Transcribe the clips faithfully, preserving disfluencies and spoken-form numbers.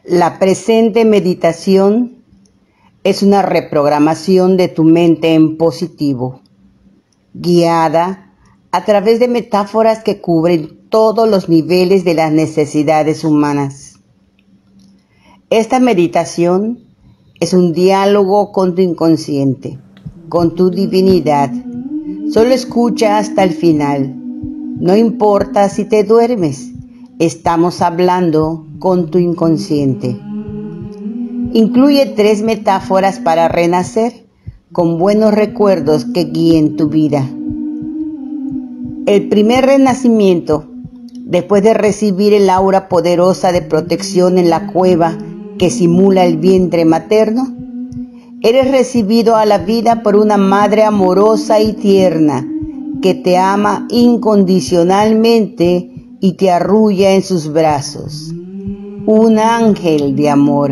La presente meditación es una reprogramación de tu mente en positivo, guiada a través de metáforas que cubren todos los niveles de las necesidades humanas. Esta meditación es un diálogo con tu inconsciente, con tu divinidad. Solo escucha hasta el final. No importa si te duermes, estamos hablando con tu inconsciente. Incluye tres metáforas para renacer con buenos recuerdos que guíen tu vida. El primer renacimiento, después de recibir el aura poderosa de protección en la cueva que simula el vientre materno, eres recibido a la vida por una madre amorosa y tierna que te ama incondicionalmente y te arrulla en sus brazos. Un ángel de amor.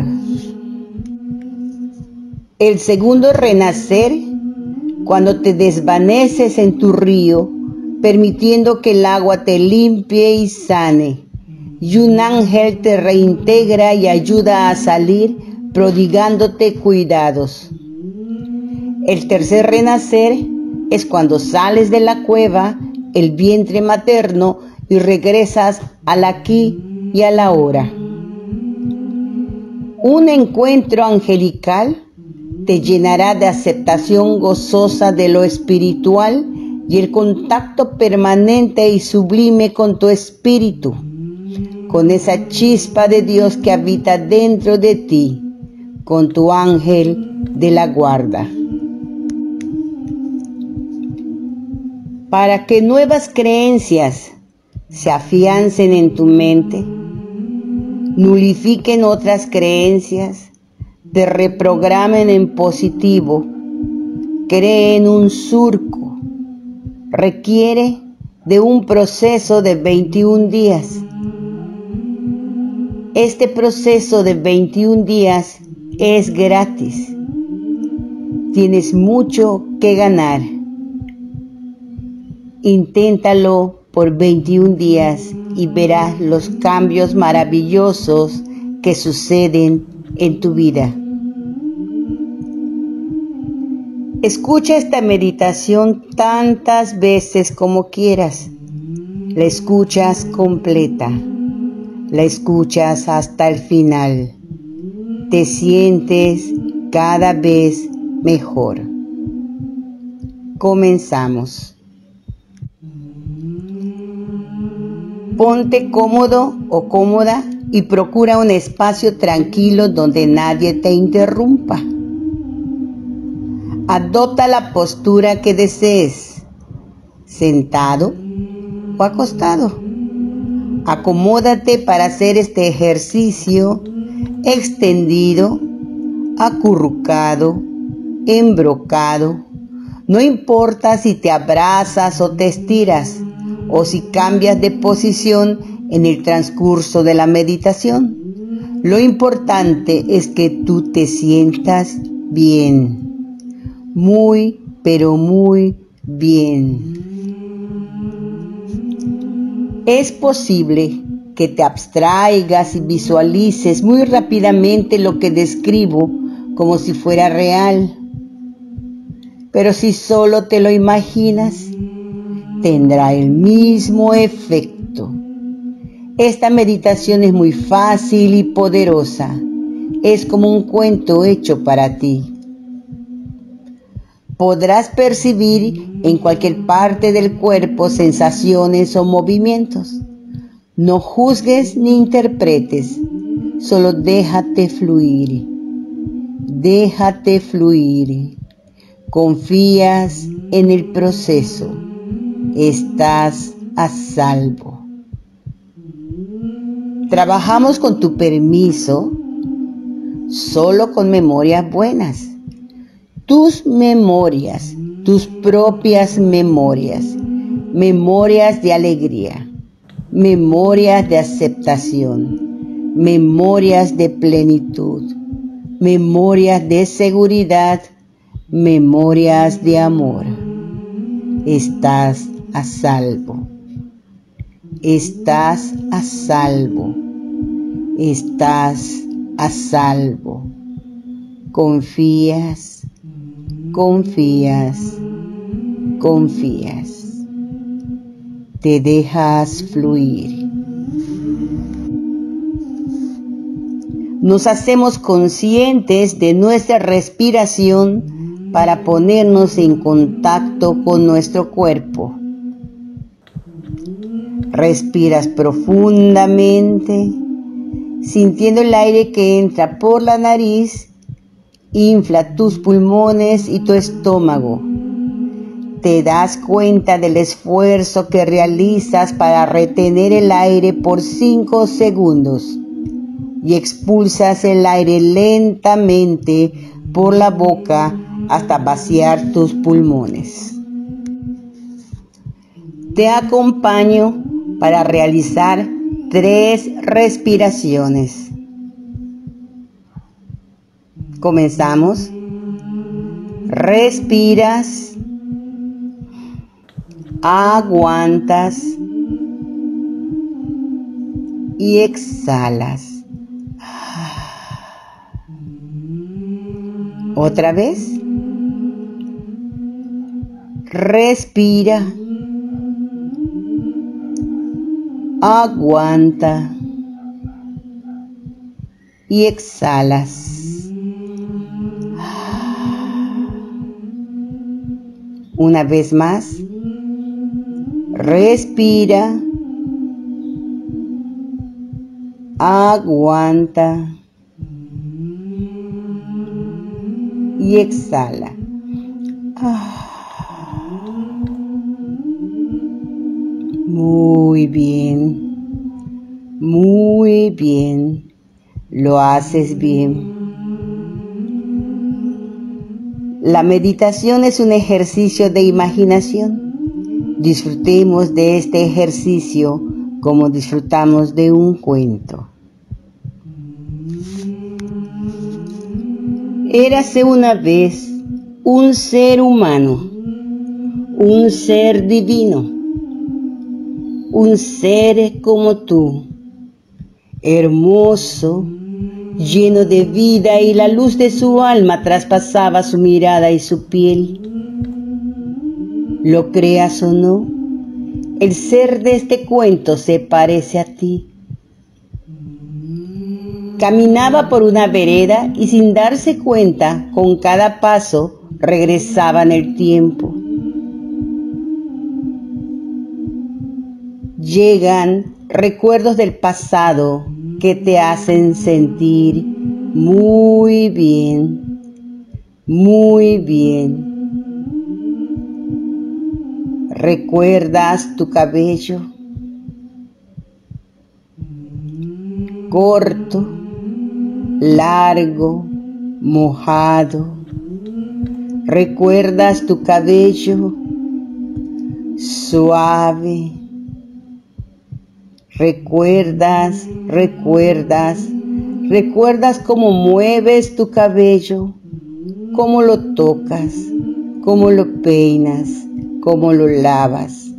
El segundo renacer, cuando te desvaneces en tu río, permitiendo que el agua te limpie y sane, y un ángel te reintegra y ayuda a salir, prodigándote cuidados. El tercer renacer es cuando sales de la cueva, el vientre materno, y regresas al aquí y a la ahora. Un encuentro angelical te llenará de aceptación gozosa de lo espiritual y el contacto permanente y sublime con tu espíritu, con esa chispa de Dios que habita dentro de ti, con tu ángel de la guarda. Para que nuevas creencias se afiancen en tu mente, nulifiquen otras creencias, te reprogramen en positivo, creen un surco, requiere de un proceso de veintiún días. Este proceso de veintiún días es gratis. Tienes mucho que ganar. Inténtalo por veintiún días y verás los cambios maravillosos que suceden en tu vida. Escucha esta meditación tantas veces como quieras. La escuchas completa. La escuchas hasta el final. Te sientes cada vez mejor. Comenzamos. Ponte cómodo o cómoda y procura un espacio tranquilo donde nadie te interrumpa. Adopta la postura que desees, sentado o acostado. Acomódate para hacer este ejercicio extendido, acurrucado, embrocado. No importa si te abrazas o te estiras, o si cambias de posición en el transcurso de la meditación. Lo importante es que tú te sientas bien, muy, pero muy bien. Es posible que te abstraigas y visualices muy rápidamente lo que describo como si fuera real. Pero si solo te lo imaginas, tendrá el mismo efecto. Esta meditación es muy fácil y poderosa. Es como un cuento hecho para ti. Podrás percibir en cualquier parte del cuerpo sensaciones o movimientos. No juzgues ni interpretes, solo déjate fluir. Déjate fluir. Confías en el proceso. Estás a salvo. Trabajamos con tu permiso, solo con memorias buenas. Tus memorias, tus propias memorias, memorias de alegría, memorias de aceptación, memorias de plenitud, memorias de seguridad, memorias de amor. Estás a salvo. Estás a salvo. Estás a salvo. Confías, confías, confías. Te dejas fluir. Nos hacemos conscientes de nuestra respiración para ponernos en contacto con nuestro cuerpo. Respiras profundamente, sintiendo el aire que entra por la nariz, infla tus pulmones y tu estómago. Te das cuenta del esfuerzo que realizas para retener el aire por cinco segundos y expulsas el aire lentamente por la boca hasta vaciar tus pulmones. Te acompaño para realizar tres respiraciones. Comenzamos. Respiras, aguantas y exhalas. Otra vez. Respira, aguanta y exhalas. Una vez más, respira, aguanta y exhala. Muy bien, muy bien, lo haces bien. La meditación es un ejercicio de imaginación. Disfrutemos de este ejercicio como disfrutamos de un cuento. Érase una vez un ser humano, un ser divino, un ser como tú, hermoso, lleno de vida, y la luz de su alma traspasaba su mirada y su piel. Lo creas o no, el ser de este cuento se parece a ti. Caminaba por una vereda y sin darse cuenta, con cada paso regresaba en el tiempo. Llegan recuerdos del pasado que te hacen sentir muy bien, muy bien. ¿Recuerdas tu cabello? Corto, largo, mojado. ¿Recuerdas tu cabello? Suave. Recuerdas, recuerdas, recuerdas cómo mueves tu cabello, cómo lo tocas, cómo lo peinas, cómo lo lavas.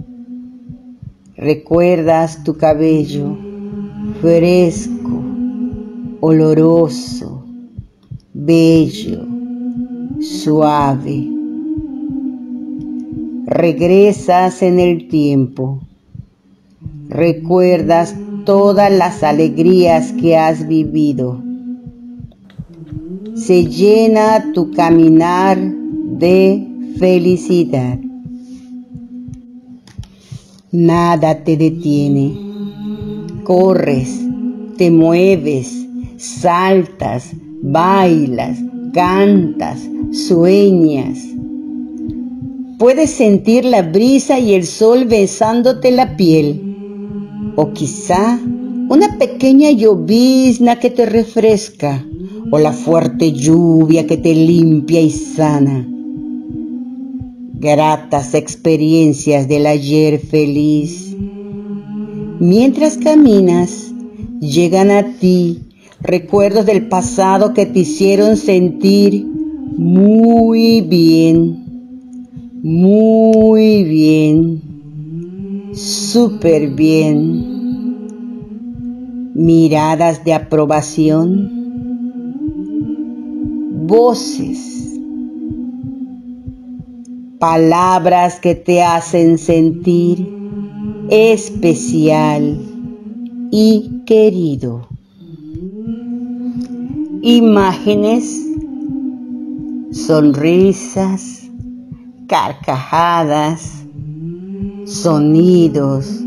Recuerdas tu cabello fresco, oloroso, bello, suave. Regresas en el tiempo. Recuerdas todas las alegrías que has vivido. Se llena tu caminar de felicidad. Nada te detiene. Corres, te mueves, saltas, bailas, cantas, sueñas. Puedes sentir la brisa y el sol besándote la piel. O quizá una pequeña llovizna que te refresca, o la fuerte lluvia que te limpia y sana. Gratas experiencias del ayer feliz. Mientras caminas, llegan a ti recuerdos del pasado que te hicieron sentir muy bien, muy bien. Súper bien. miradas de aprobación, voces, palabras que te hacen sentir especial y querido, imágenes, sonrisas, carcajadas, sonidos,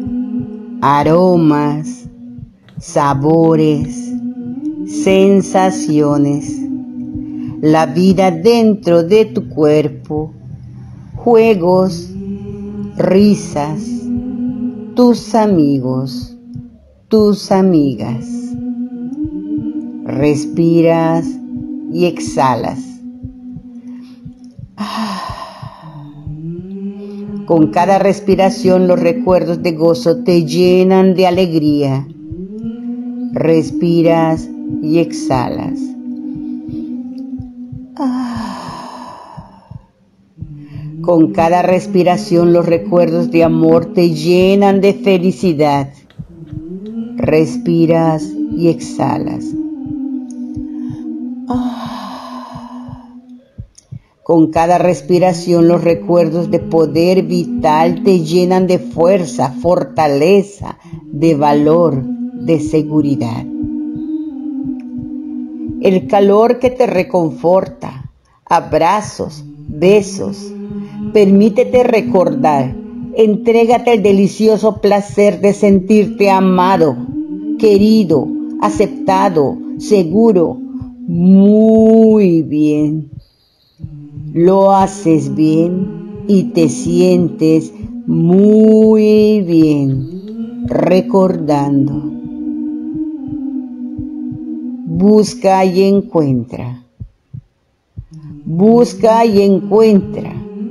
aromas, sabores, sensaciones, la vida dentro de tu cuerpo, juegos, risas, tus amigos, tus amigas. Respiras y exhalas. Con cada respiración los recuerdos de gozo te llenan de alegría. Respiras y exhalas. Con cada respiración los recuerdos de amor te llenan de felicidad. Respiras y exhalas. Con cada respiración los recuerdos de poder vital te llenan de fuerza, fortaleza, de valor, de seguridad. El calor que te reconforta, abrazos, besos, permítete recordar, entrégate al delicioso placer de sentirte amado, querido, aceptado, seguro, muy bien. Lo haces bien y te sientes muy bien, recordando. Busca y encuentra. Busca y encuentra.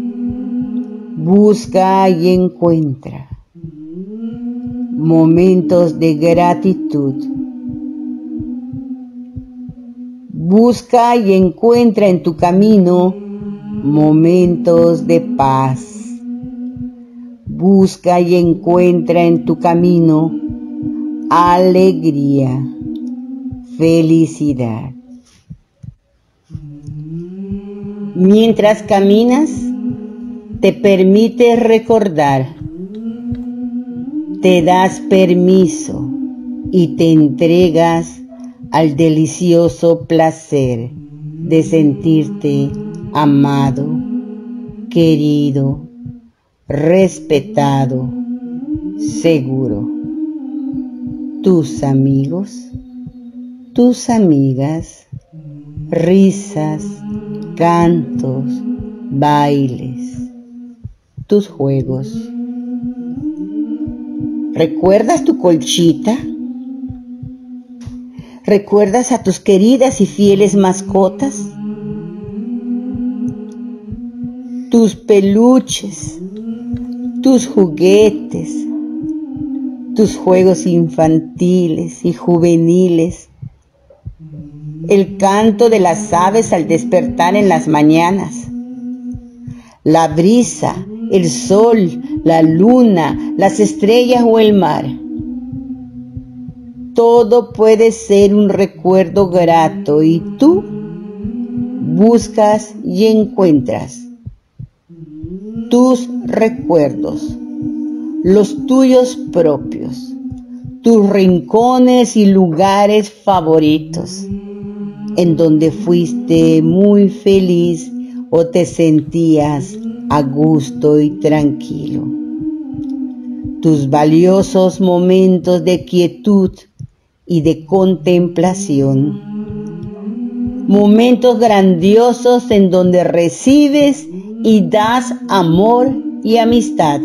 Busca y encuentra. Momentos de gratitud. Busca y encuentra en tu camino momentos de paz. Busca y encuentra en tu camino alegría, felicidad. Mientras caminas, te permites recordar, te das permiso y te entregas al delicioso placer de sentirte amado, querido, respetado, seguro. Tus amigos, tus amigas, risas, cantos, bailes, tus juegos. ¿Recuerdas tu colchita? ¿Recuerdas a tus queridas y fieles mascotas? Tus peluches, tus juguetes, tus juegos infantiles y juveniles, el canto de las aves al despertar en las mañanas, la brisa, el sol, la luna, las estrellas o el mar. Todo puede ser un recuerdo grato y tú buscas y encuentras tus recuerdos, los tuyos propios, tus rincones y lugares favoritos, en donde fuiste muy feliz o te sentías a gusto y tranquilo. Tus valiosos momentos de quietud y de contemplación. Momentos grandiosos en donde recibes y das amor y amistad.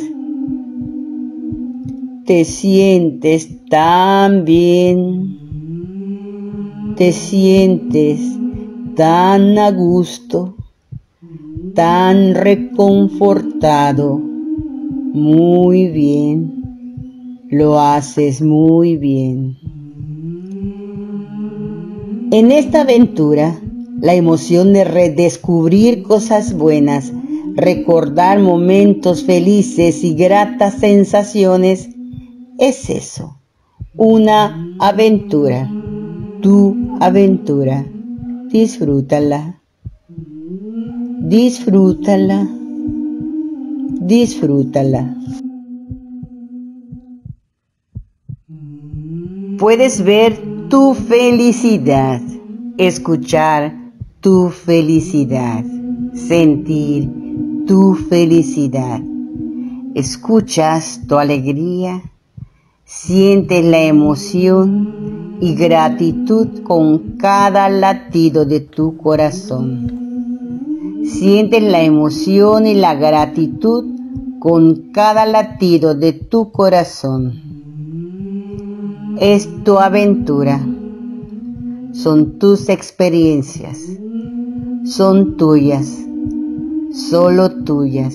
Te sientes tan bien, te sientes tan a gusto, tan reconfortado, muy bien, lo haces muy bien. En esta aventura, la emoción de redescubrir cosas buenas, recordar momentos felices y gratas sensaciones, es eso, una aventura, tu aventura. Disfrútala, disfrútala, disfrútala. Puedes ver tu felicidad, escuchar tu felicidad, sentir tu felicidad. Escuchas tu alegría, sientes la emoción y gratitud con cada latido de tu corazón. Sientes la emoción y la gratitud con cada latido de tu corazón. Es tu aventura, son tus experiencias, son tuyas, solo tuyas.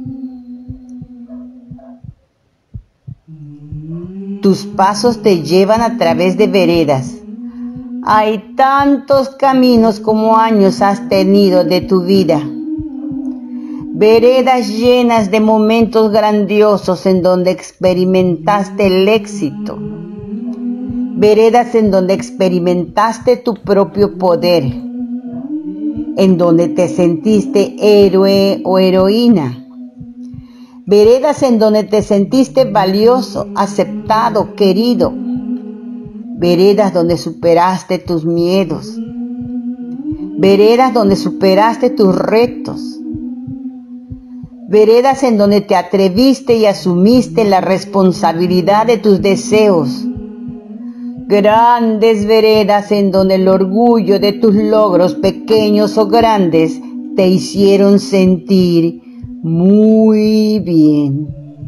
Tus pasos te llevan a través de veredas. Hay tantos caminos como años has tenido de tu vida. Veredas llenas de momentos grandiosos en donde experimentaste el éxito. Veredas en donde experimentaste tu propio poder. En donde te sentiste héroe o heroína. Veredas en donde te sentiste valioso, aceptado, querido. Veredas donde superaste tus miedos. Veredas donde superaste tus retos. Veredas en donde te atreviste y asumiste la responsabilidad de tus deseos. Grandes veredas en donde el orgullo de tus logros, pequeños o grandes, te hicieron sentir muy bien,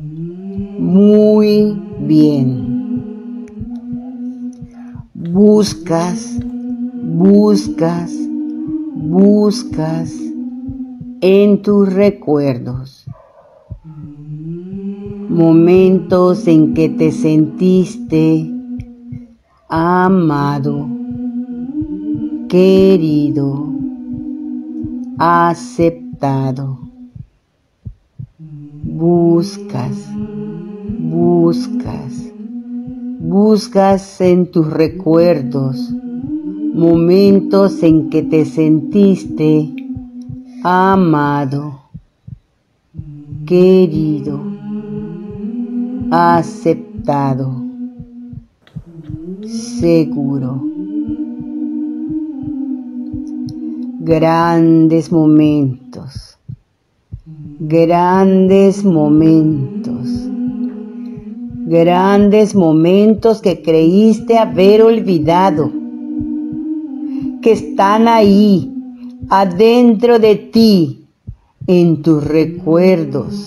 muy bien. Buscas, buscas, buscas en tus recuerdos momentos en que te sentiste amado, querido, aceptado. Buscas, buscas, buscas en tus recuerdos momentos en que te sentiste amado, querido, aceptado, seguro. Grandes momentos, grandes momentos, grandes momentos que creíste haber olvidado, que están ahí, adentro de ti, en tus recuerdos.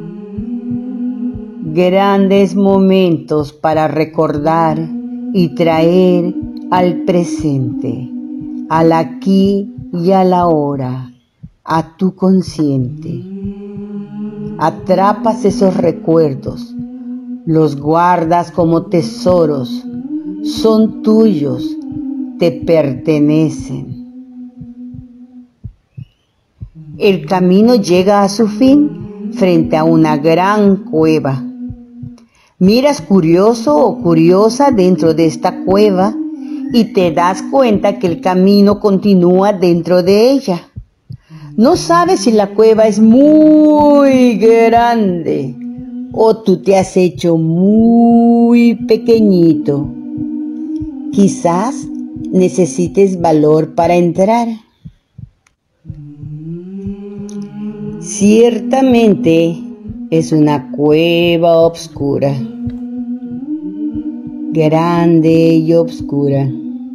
Grandes momentos para recordar y traer al presente, al aquí y a la hora, a tu consciente. Atrapas esos recuerdos, los guardas como tesoros, son tuyos, te pertenecen. El camino llega a su fin frente a una gran cueva. Miras curioso o curiosa dentro de esta cueva y te das cuenta que el camino continúa dentro de ella. No sabes si la cueva es muy grande o tú te has hecho muy pequeñito. Quizás necesites valor para entrar. Ciertamente es una cueva oscura, grande y oscura.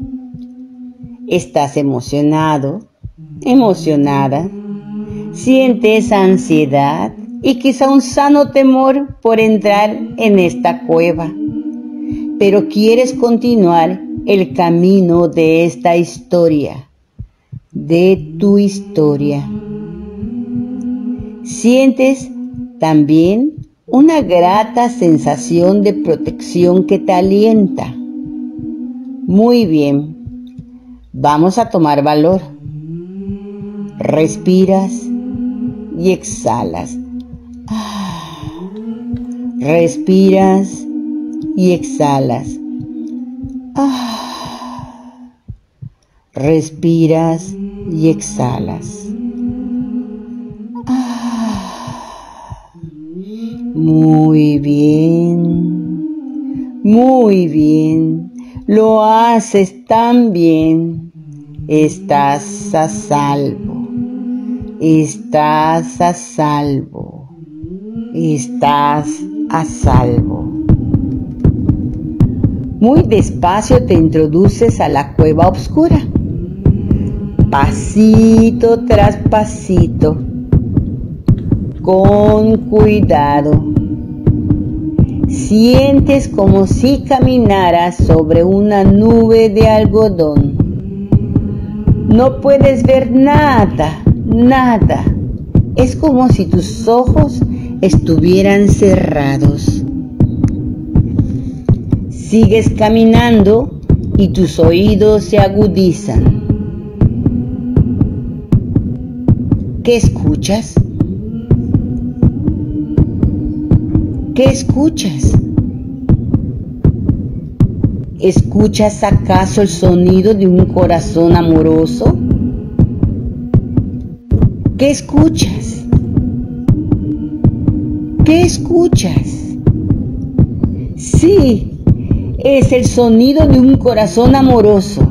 Estás emocionado, emocionada, sientes ansiedad y quizá un sano temor por entrar en esta cueva, pero quieres continuar el camino de esta historia, de tu historia. Sientes también una grata sensación de protección que te alienta. Muy bien, vamos a tomar valor. Respiras y exhalas. Respiras y exhalas. Ah. Respiras y exhalas. Ah. Muy bien, muy bien. Lo haces tan bien. Estás a salvo. Estás a salvo. Estás a salvo. Muy despacio te introduces a la cueva oscura. Pasito tras pasito. Con cuidado. Sientes como si caminaras sobre una nube de algodón. No puedes ver nada, nada. Es como si tus ojos estuvieran cerrados. Sigues caminando y tus oídos se agudizan. ¿Qué escuchas? ¿Qué escuchas? ¿Escuchas acaso el sonido de un corazón amoroso? ¿Qué escuchas? ¿Qué escuchas? Sí, es el sonido de un corazón amoroso.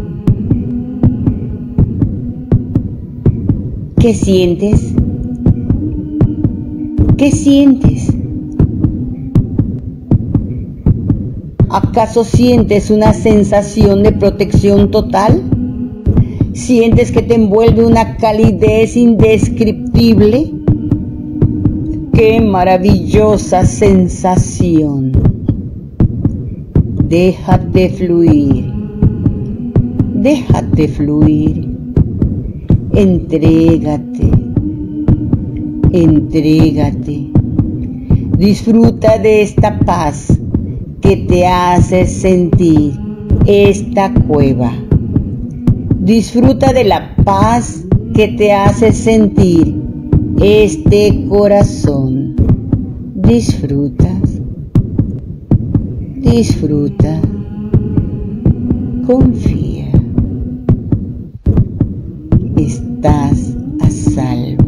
¿Qué sientes? ¿Qué sientes? ¿Acaso sientes una sensación de protección total? ¿Sientes que te envuelve una calidez indescriptible? ¡Qué maravillosa sensación! Déjate fluir. Déjate fluir. Entrégate. Entrégate. Disfruta de esta paz que te hace sentir esta cueva. Disfruta de la paz que te hace sentir este corazón. Disfrutas, disfruta, confía. Estás a salvo.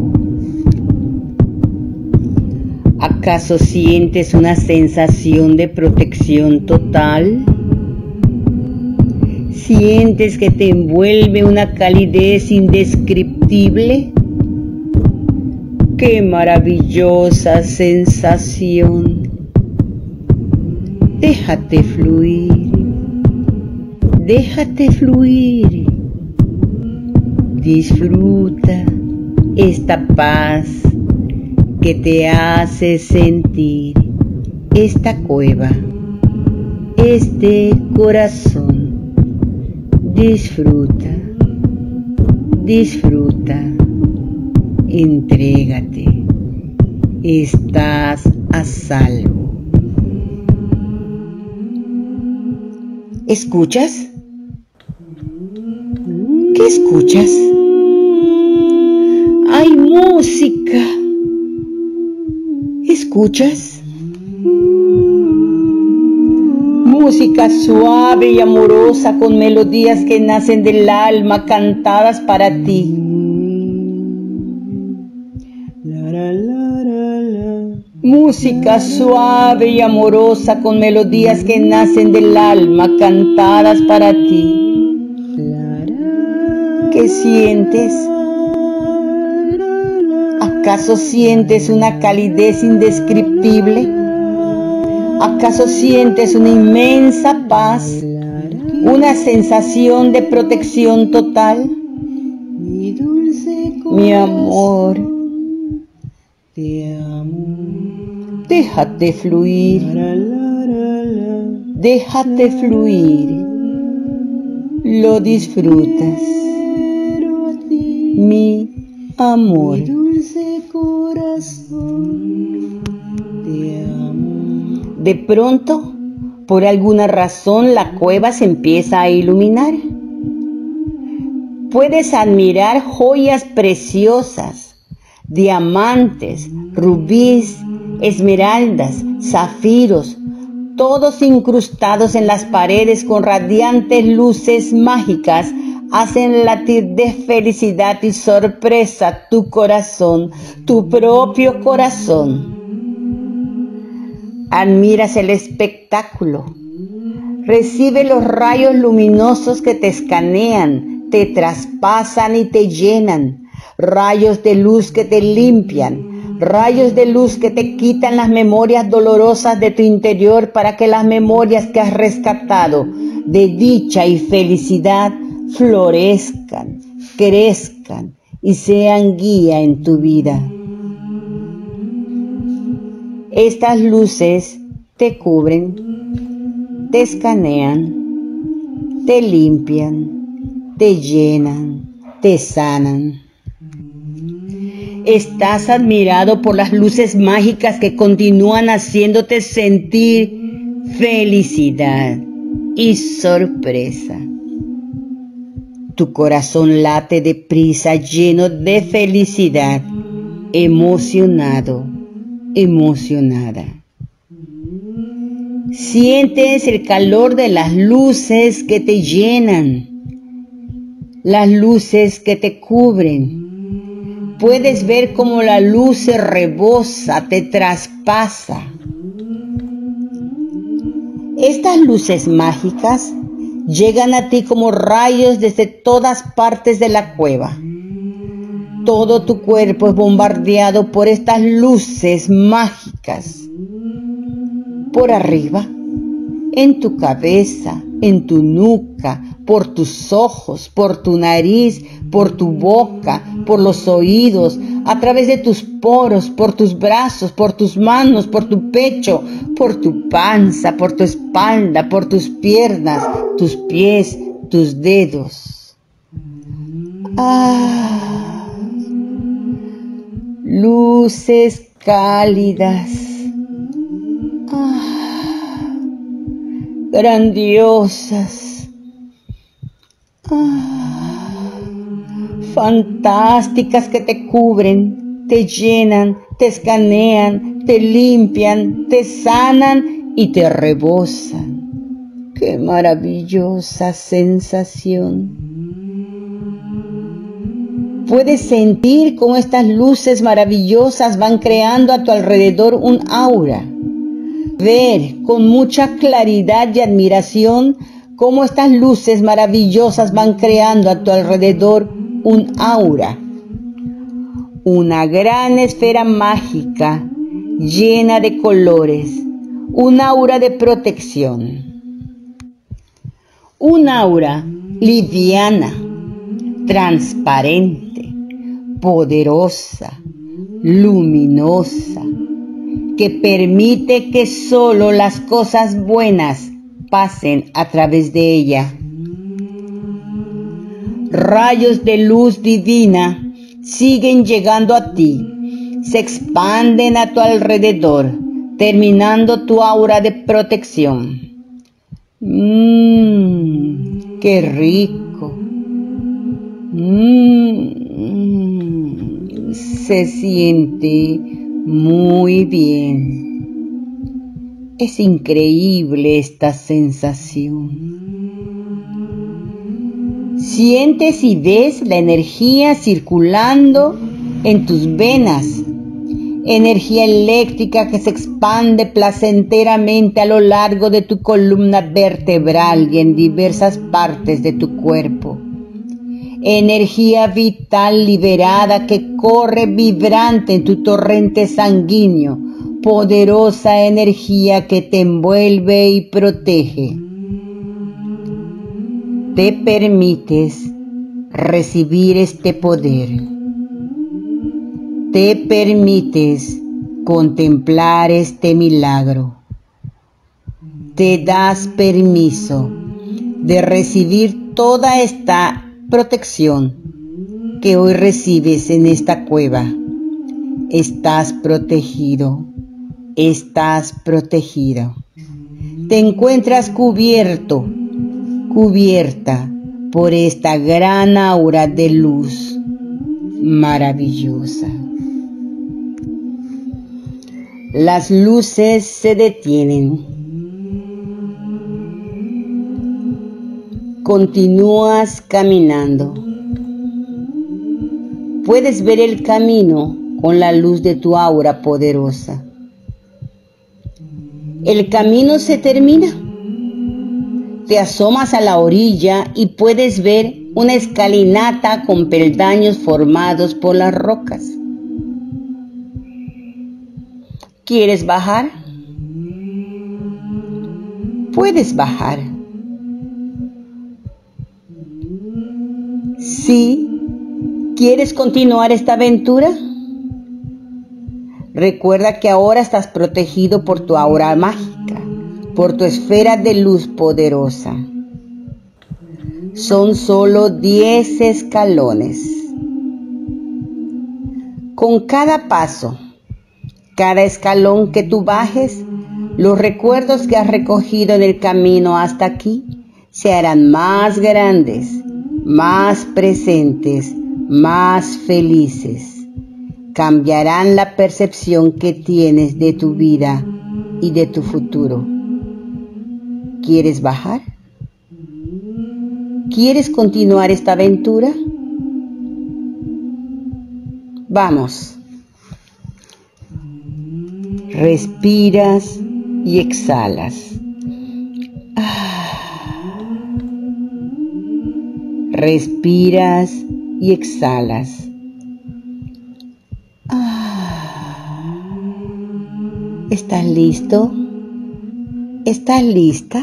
¿Acaso sientes una sensación de protección total? ¿Sientes que te envuelve una calidez indescriptible? ¡Qué maravillosa sensación! Déjate fluir. Déjate fluir. Disfruta esta paz que te hace sentir esta cueva, este corazón. Disfruta, disfruta, entrégate, estás a salvo. ¿Escuchas? ¿Qué escuchas? ¡Hay música! ¿Escuchas? Música suave y amorosa con melodías que nacen del alma, cantadas para ti. Música suave y amorosa con melodías que nacen del alma, cantadas para ti. ¿Qué sientes? ¿Acaso sientes una calidez indescriptible? ¿Acaso sientes una inmensa paz? ¿Una sensación de protección total? Mi amor, te amo. Déjate fluir. Déjate fluir. Lo disfrutas. Mi amor. De pronto, por alguna razón, la cueva se empieza a iluminar. Puedes admirar joyas preciosas, diamantes, rubíes, esmeraldas, zafiros, todos incrustados en las paredes con radiantes luces mágicas, hacen latir de felicidad y sorpresa tu corazón, tu propio corazón. Admiras el espectáculo. Recibe los rayos luminosos que te escanean, te traspasan y te llenan. Rayos de luz que te limpian. Rayos de luz que te quitan las memorias dolorosas de tu interior para que las memorias que has rescatado de dicha y felicidad florezcan, crezcan y sean guía en tu vida. Estas luces te cubren, te escanean, te limpian, te llenan, te sanan. Estás admirado por las luces mágicas que continúan haciéndote sentir felicidad y sorpresa. Tu corazón late deprisa, lleno de felicidad, emocionado, emocionada. Sientes el calor de las luces que te llenan, las luces que te cubren. Puedes ver cómo la luz se rebosa, te traspasa. Estas luces mágicas llegan a ti como rayos desde todas partes de la cueva. Todo tu cuerpo es bombardeado por estas luces mágicas. Por arriba, en tu cabeza, en tu nuca, por tus ojos, por tu nariz, por tu boca, por los oídos, a través de tus poros, por tus brazos, por tus manos, por tu pecho, por tu panza, por tu espalda, por tus piernas, tus pies, tus dedos. Ah, luces cálidas. Ah, grandiosas. Ah, fantásticas que te cubren, te llenan, te escanean, te limpian, te sanan y te rebosan. ¡Qué maravillosa sensación! Puedes sentir cómo estas luces maravillosas van creando a tu alrededor un aura. Ver con mucha claridad y admiración cómo estas luces maravillosas van creando a tu alrededor un aura. Una gran esfera mágica llena de colores, un aura de protección. Un aura liviana, transparente, poderosa, luminosa, que permite que solo las cosas buenas pasen a través de ella. Rayos de luz divina siguen llegando a ti, se expanden a tu alrededor, terminando tu aura de protección. Mmm, qué rico. Mmm, se siente muy bien. Es increíble esta sensación. Sientes y ves la energía circulando en tus venas. Energía eléctrica que se expande placenteramente a lo largo de tu columna vertebral y en diversas partes de tu cuerpo. Energía vital liberada que corre vibrante en tu torrente sanguíneo. Poderosa energía que te envuelve y protege. Te permites recibir este poder. Te permites contemplar este milagro. Te das permiso de recibir toda esta protección que hoy recibes en esta cueva. Estás protegido. Estás protegido. Te encuentras cubierto, cubierta por esta gran aura de luz maravillosa. Las luces se detienen. Continúas caminando. Puedes ver el camino con la luz de tu aura poderosa. El camino se termina. Te asomas a la orilla y puedes ver una escalinata con peldaños formados por las rocas. ¿Quieres bajar? Puedes bajar. ¿Sí? ¿Quieres continuar esta aventura? Recuerda que ahora estás protegido por tu aura mágica, por tu esfera de luz poderosa. Son solo diez escalones. Con cada paso, cada escalón que tú bajes, los recuerdos que has recogido en el camino hasta aquí se harán más grandes, más presentes, más felices. Cambiarán la percepción que tienes de tu vida y de tu futuro. ¿Quieres bajar? ¿Quieres continuar esta aventura? Vamos. Respiras y exhalas. Respiras y exhalas. ¿Estás listo? ¿Estás lista?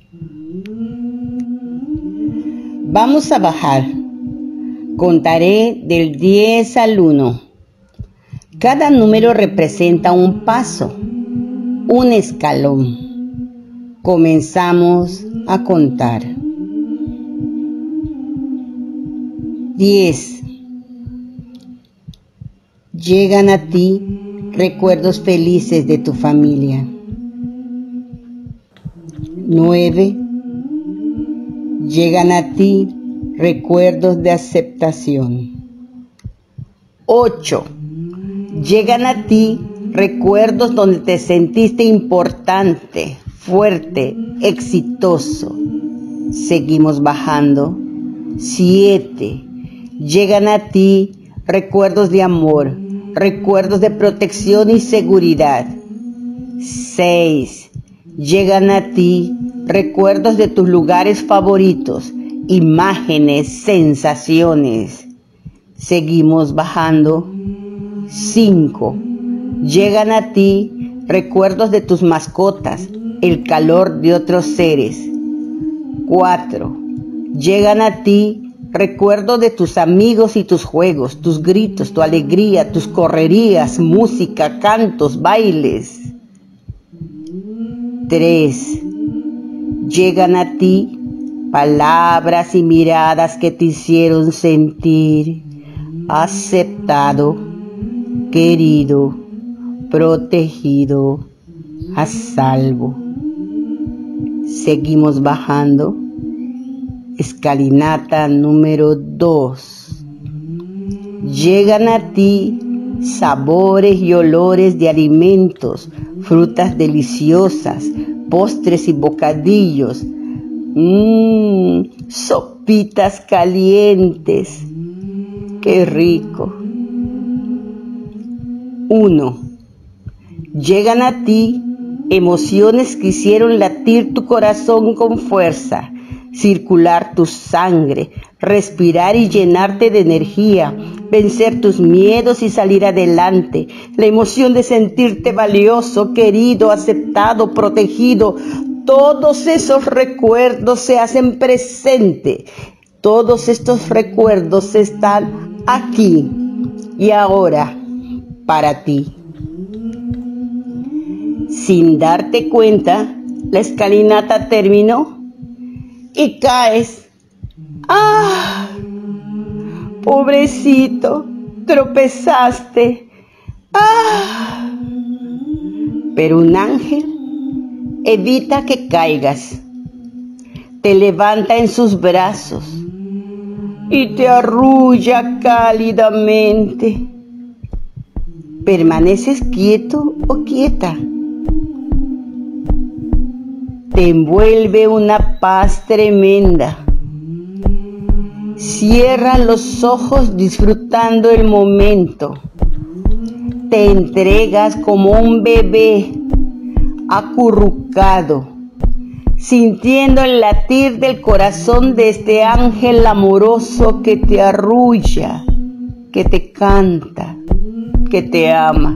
Vamos a bajar. Contaré del diez al uno. Cada número representa un paso, un escalón. Comenzamos a contar. diez. Llegan a ti recuerdos felices de tu familia. nueve. Llegan a ti recuerdos de aceptación. ocho. Llegan a ti recuerdos donde te sentiste importante, fuerte, exitoso. Seguimos bajando. siete. Llegan a ti recuerdos de amor, recuerdos de protección y seguridad. seis. Llegan a ti recuerdos de tus lugares favoritos, imágenes, sensaciones. Seguimos bajando. cinco. Llegan a ti recuerdos de tus mascotas, el calor de otros seres. cuatro. Llegan a ti recuerdos de tus amigos y tus juegos, tus gritos, tu alegría, tus correrías, música, cantos, bailes. tres. Llegan a ti palabras y miradas que te hicieron sentir aceptado, querido, protegido, a salvo. Seguimos bajando. Escalinata número dos. Llegan a ti sabores y olores de alimentos, frutas deliciosas, postres y bocadillos, mmm, sopitas calientes. ¡Qué rico! uno. Llegan a ti emociones que hicieron latir tu corazón con fuerza, circular tu sangre, respirar y llenarte de energía, vencer tus miedos y salir adelante. La emoción de sentirte valioso, querido, aceptado, protegido. Todos esos recuerdos se hacen presente. Todos estos recuerdos están aquí y ahora para ti. Sin darte cuenta, la escalinata terminó y caes. ¡Ah! Pobrecito, tropezaste. ¡Ah! Pero un ángel evita que caigas. Te levanta en sus brazos y te arrulla cálidamente. ¿Permaneces quieto o quieta? Te envuelve una paz tremenda. Cierra los ojos disfrutando el momento. Te entregas como un bebé acurrucado, sintiendo el latir del corazón de este ángel amoroso que te arrulla, que te canta, que te ama.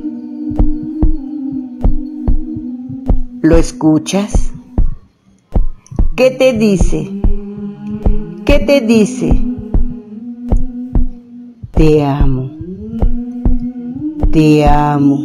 ¿Lo escuchas? ¿Qué te dice? ¿Qué te dice? Te amo, te amo,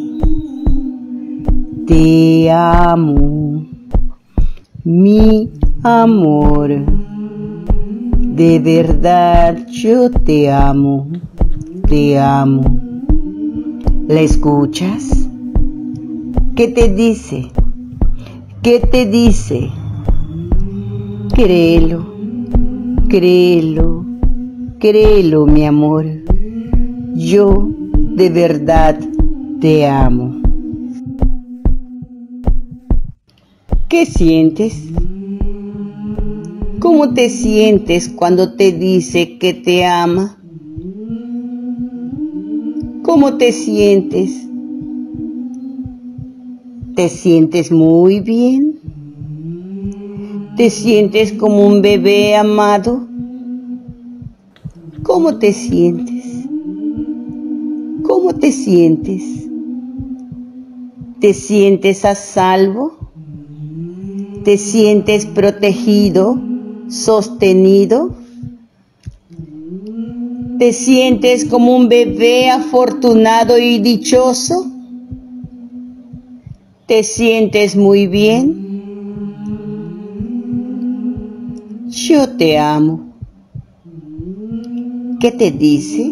te amo, mi amor. De verdad yo te amo, te amo. ¿La escuchas? ¿Qué te dice? ¿Qué te dice? Créelo, créelo, créelo, mi amor. Yo de verdad te amo. ¿Qué sientes? ¿Cómo te sientes cuando te dice que te ama? ¿Cómo te sientes? ¿Te sientes muy bien? ¿Te sientes como un bebé amado? ¿Cómo te sientes? ¿Cómo te sientes? ¿Te sientes a salvo? ¿Te sientes protegido, sostenido? ¿Te sientes como un bebé afortunado y dichoso? ¿Te sientes muy bien? Yo te amo. ¿Qué te dice?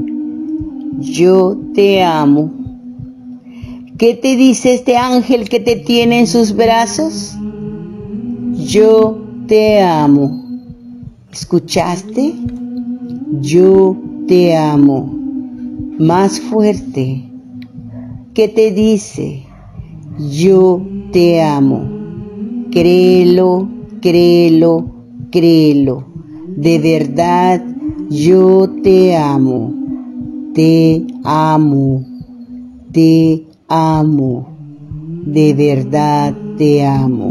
Yo te amo. ¿Qué te dice este ángel que te tiene en sus brazos? Yo te amo. ¿Escuchaste? Yo te amo. Más fuerte. ¿Qué te dice? Yo te amo. Créelo, créelo, créelo. De verdad, yo te amo. Te amo. Te amo. De verdad te amo.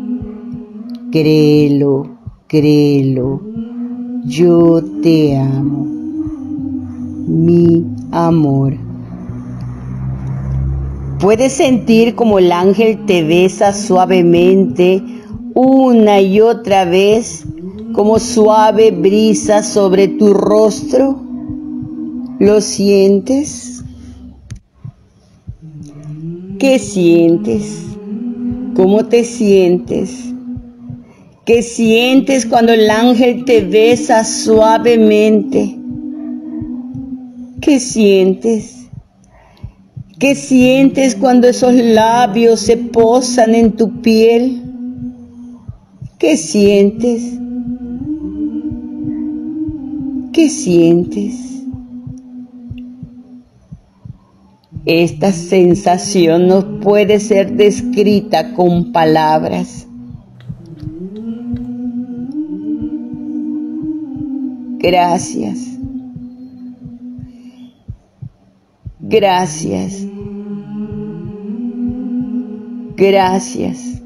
Créelo, créelo. Yo te amo. Mi amor. Puedes sentir como el ángel te besa suavemente una y otra vez, como suave brisa sobre tu rostro. ¿Lo sientes? ¿Qué sientes? ¿Cómo te sientes? ¿Qué sientes cuando el ángel te besa suavemente? ¿Qué sientes? ¿Qué sientes cuando esos labios se posan en tu piel? ¿Qué sientes? ¿Qué sientes? Esta sensación no puede ser descrita con palabras. Gracias. Gracias. Gracias.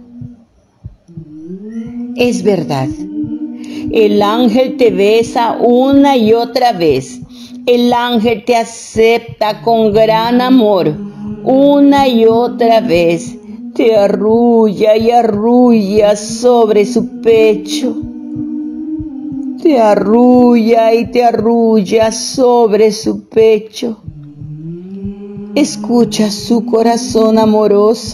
Es verdad. El ángel te besa una y otra vez. El ángel te acepta con gran amor una y otra vez. Te arrulla y arrulla sobre su pecho. Te arrulla y te arrulla sobre su pecho. Escucha su corazón amoroso.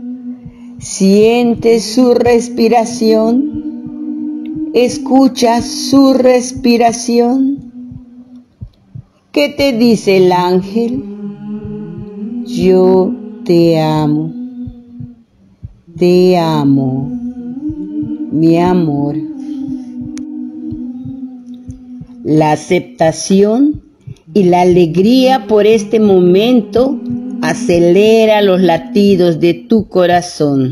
Siente su respiración. Escucha su respiración. ¿Qué te dice el ángel? Yo te amo. Te amo, mi amor. La aceptación y la alegría por este momento acelera los latidos de tu corazón.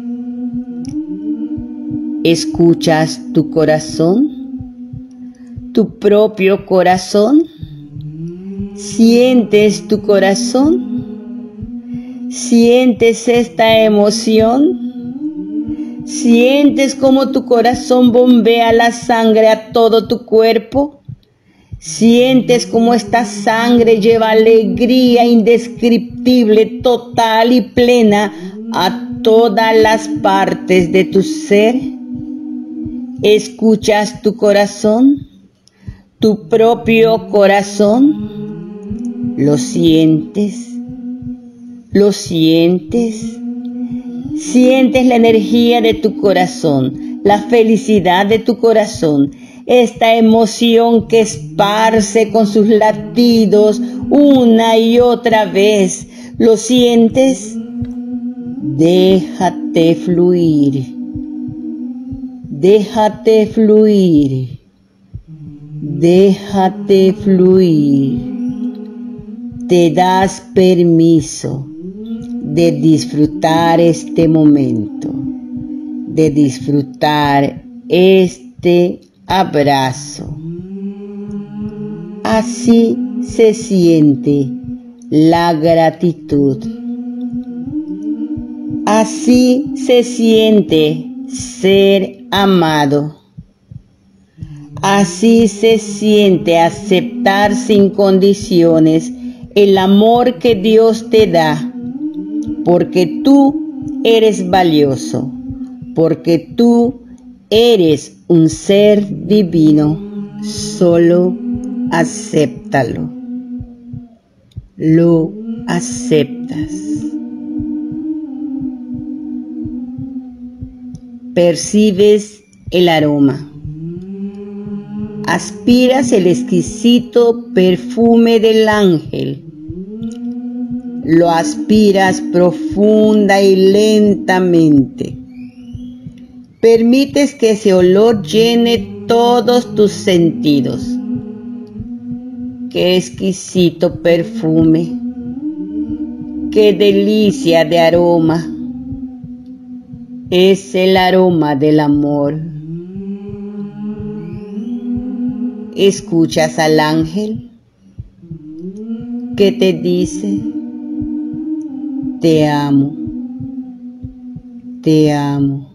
¿Escuchas tu corazón? tu propio corazón? ¿Sientes tu corazón? ¿Sientes esta emoción? ¿Sientes cómo tu corazón bombea la sangre a todo tu cuerpo? ¿Sientes cómo esta sangre lleva alegría indescriptible, total y plena a todas las partes de tu ser? ¿Escuchas tu corazón? ¿Tu propio corazón? ¿Lo sientes? ¿Lo sientes? ¿Sientes la energía de tu corazón, la felicidad de tu corazón? Esta emoción que esparce con sus latidos una y otra vez. ¿Lo sientes? Déjate fluir. Déjate fluir. Déjate fluir. Te das permiso de disfrutar este momento, de disfrutar este abrazo. Así se siente la gratitud. Así se siente ser amado. Así se siente aceptar sin condiciones el amor que Dios te da, porque tú eres valioso, porque tú eres un ser divino. Solo acéptalo. Lo aceptas. Percibes el aroma. Aspiras el exquisito perfume del ángel. Lo aspiras profunda y lentamente. Permites que ese olor llene todos tus sentidos. Qué exquisito perfume. Qué delicia de aroma. Es el aroma del amor. ¿Escuchas al ángel que te dice: te amo, te amo,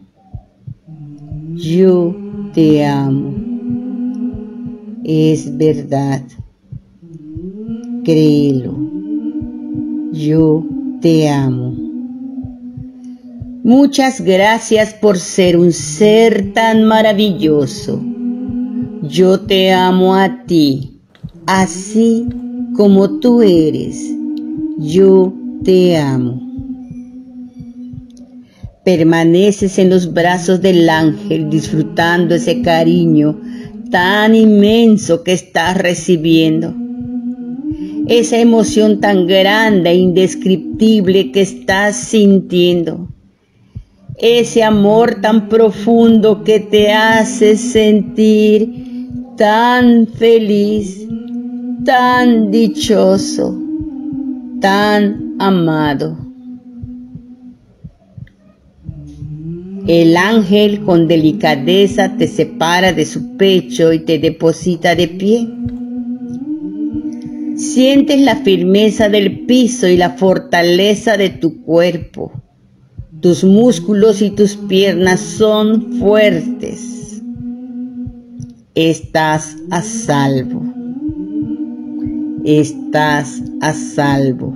yo te amo? Es verdad, créelo, yo te amo. Muchas gracias por ser un ser tan maravilloso. Yo te amo a ti, así como tú eres. Yo te amo. Permaneces en los brazos del ángel disfrutando ese cariño tan inmenso que estás recibiendo. Esa emoción tan grande e indescriptible que estás sintiendo. Ese amor tan profundo que te hace sentir tan feliz, tan dichoso, tan amado. El ángel con delicadeza te separa de su pecho y te deposita de pie. Sientes la firmeza del piso y la fortaleza de tu cuerpo. Tus músculos y tus piernas son fuertes. Estás a salvo. Estás a salvo.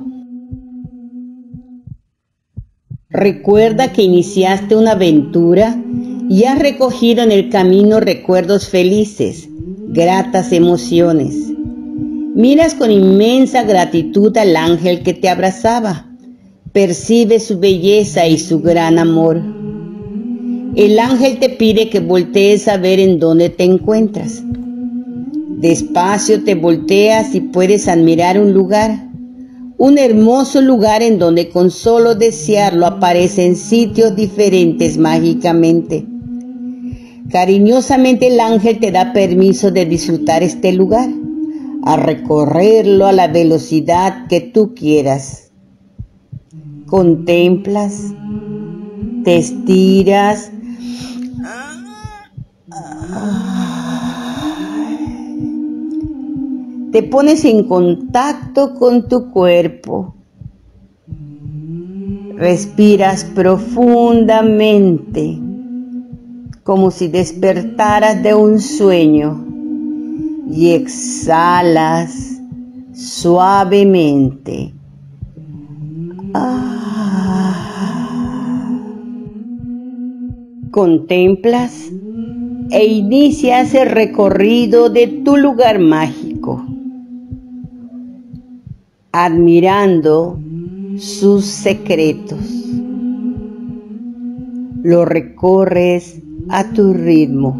Recuerda que iniciaste una aventura y has recogido en el camino recuerdos felices, gratas emociones. Miras con inmensa gratitud al ángel que te abrazaba. Percibes su belleza y su gran amor. El ángel te pide que voltees a ver en dónde te encuentras. Despacio te volteas y puedes admirar un lugar, un hermoso lugar en donde con solo desearlo aparecen sitios diferentes mágicamente. Cariñosamente el ángel te da permiso de disfrutar este lugar, a recorrerlo a la velocidad que tú quieras. Contemplas, te estiras te pones en contacto con tu cuerpo. Respiras profundamente, como si despertaras de un sueño, y exhalas suavemente. Ah. Contemplas e inicias el recorrido de tu lugar mágico, admirando sus secretos. Lo recorres a tu ritmo.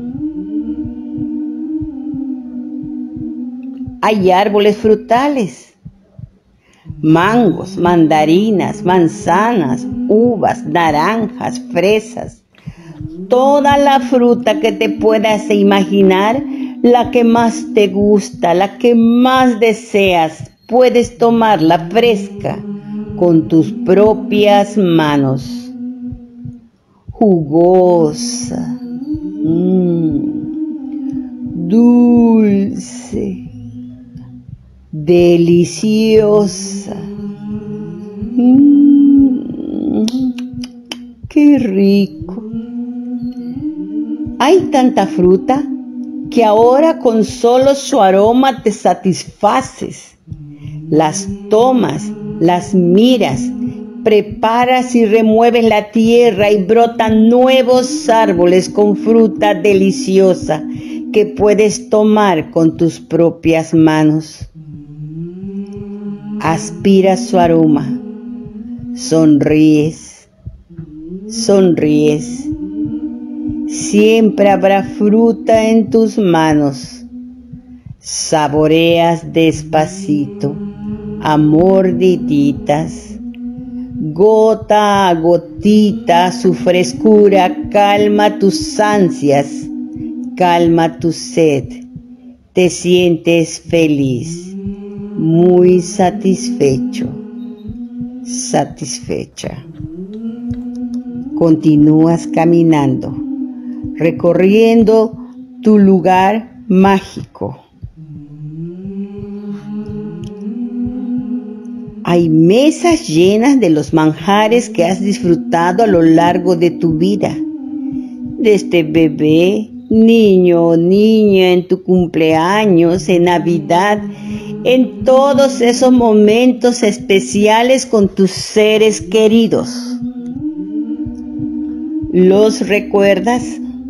Hay árboles frutales, mangos, mandarinas, manzanas, uvas, naranjas, fresas, toda la fruta que te puedas imaginar, la que más te gusta, la que más deseas, puedes tomarla fresca con tus propias manos, jugosa, mmm, dulce, deliciosa. Mmm, qué rico. Hay tanta fruta que ahora con solo su aroma te satisfaces. Las tomas, las miras, preparas y remueves la tierra y brotan nuevos árboles con fruta deliciosa que puedes tomar con tus propias manos. Aspiras su aroma, sonríes, sonríes. Siempre habrá fruta en tus manos. Saboreas despacito, a mordiditas. Gota a gotita su frescura calma tus ansias, calma tu sed. Te sientes feliz, muy satisfecho, satisfecha. Continúas caminando, recorriendo tu lugar mágico. Hay mesas llenas de los manjares que has disfrutado a lo largo de tu vida. Desde bebé, niño o niña, en tu cumpleaños, en Navidad, en todos esos momentos especiales con tus seres queridos. ¿Los recuerdas?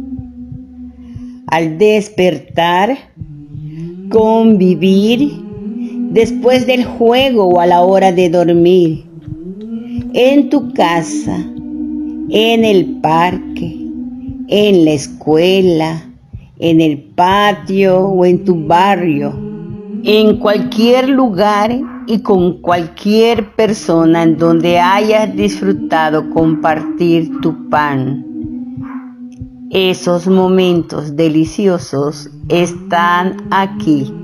Al despertar, convivir, después del juego o a la hora de dormir, en tu casa, en el parque, en la escuela, en el patio o en tu barrio, en cualquier lugar y con cualquier persona en donde hayas disfrutado compartir tu pan. Esos momentos deliciosos están aquí.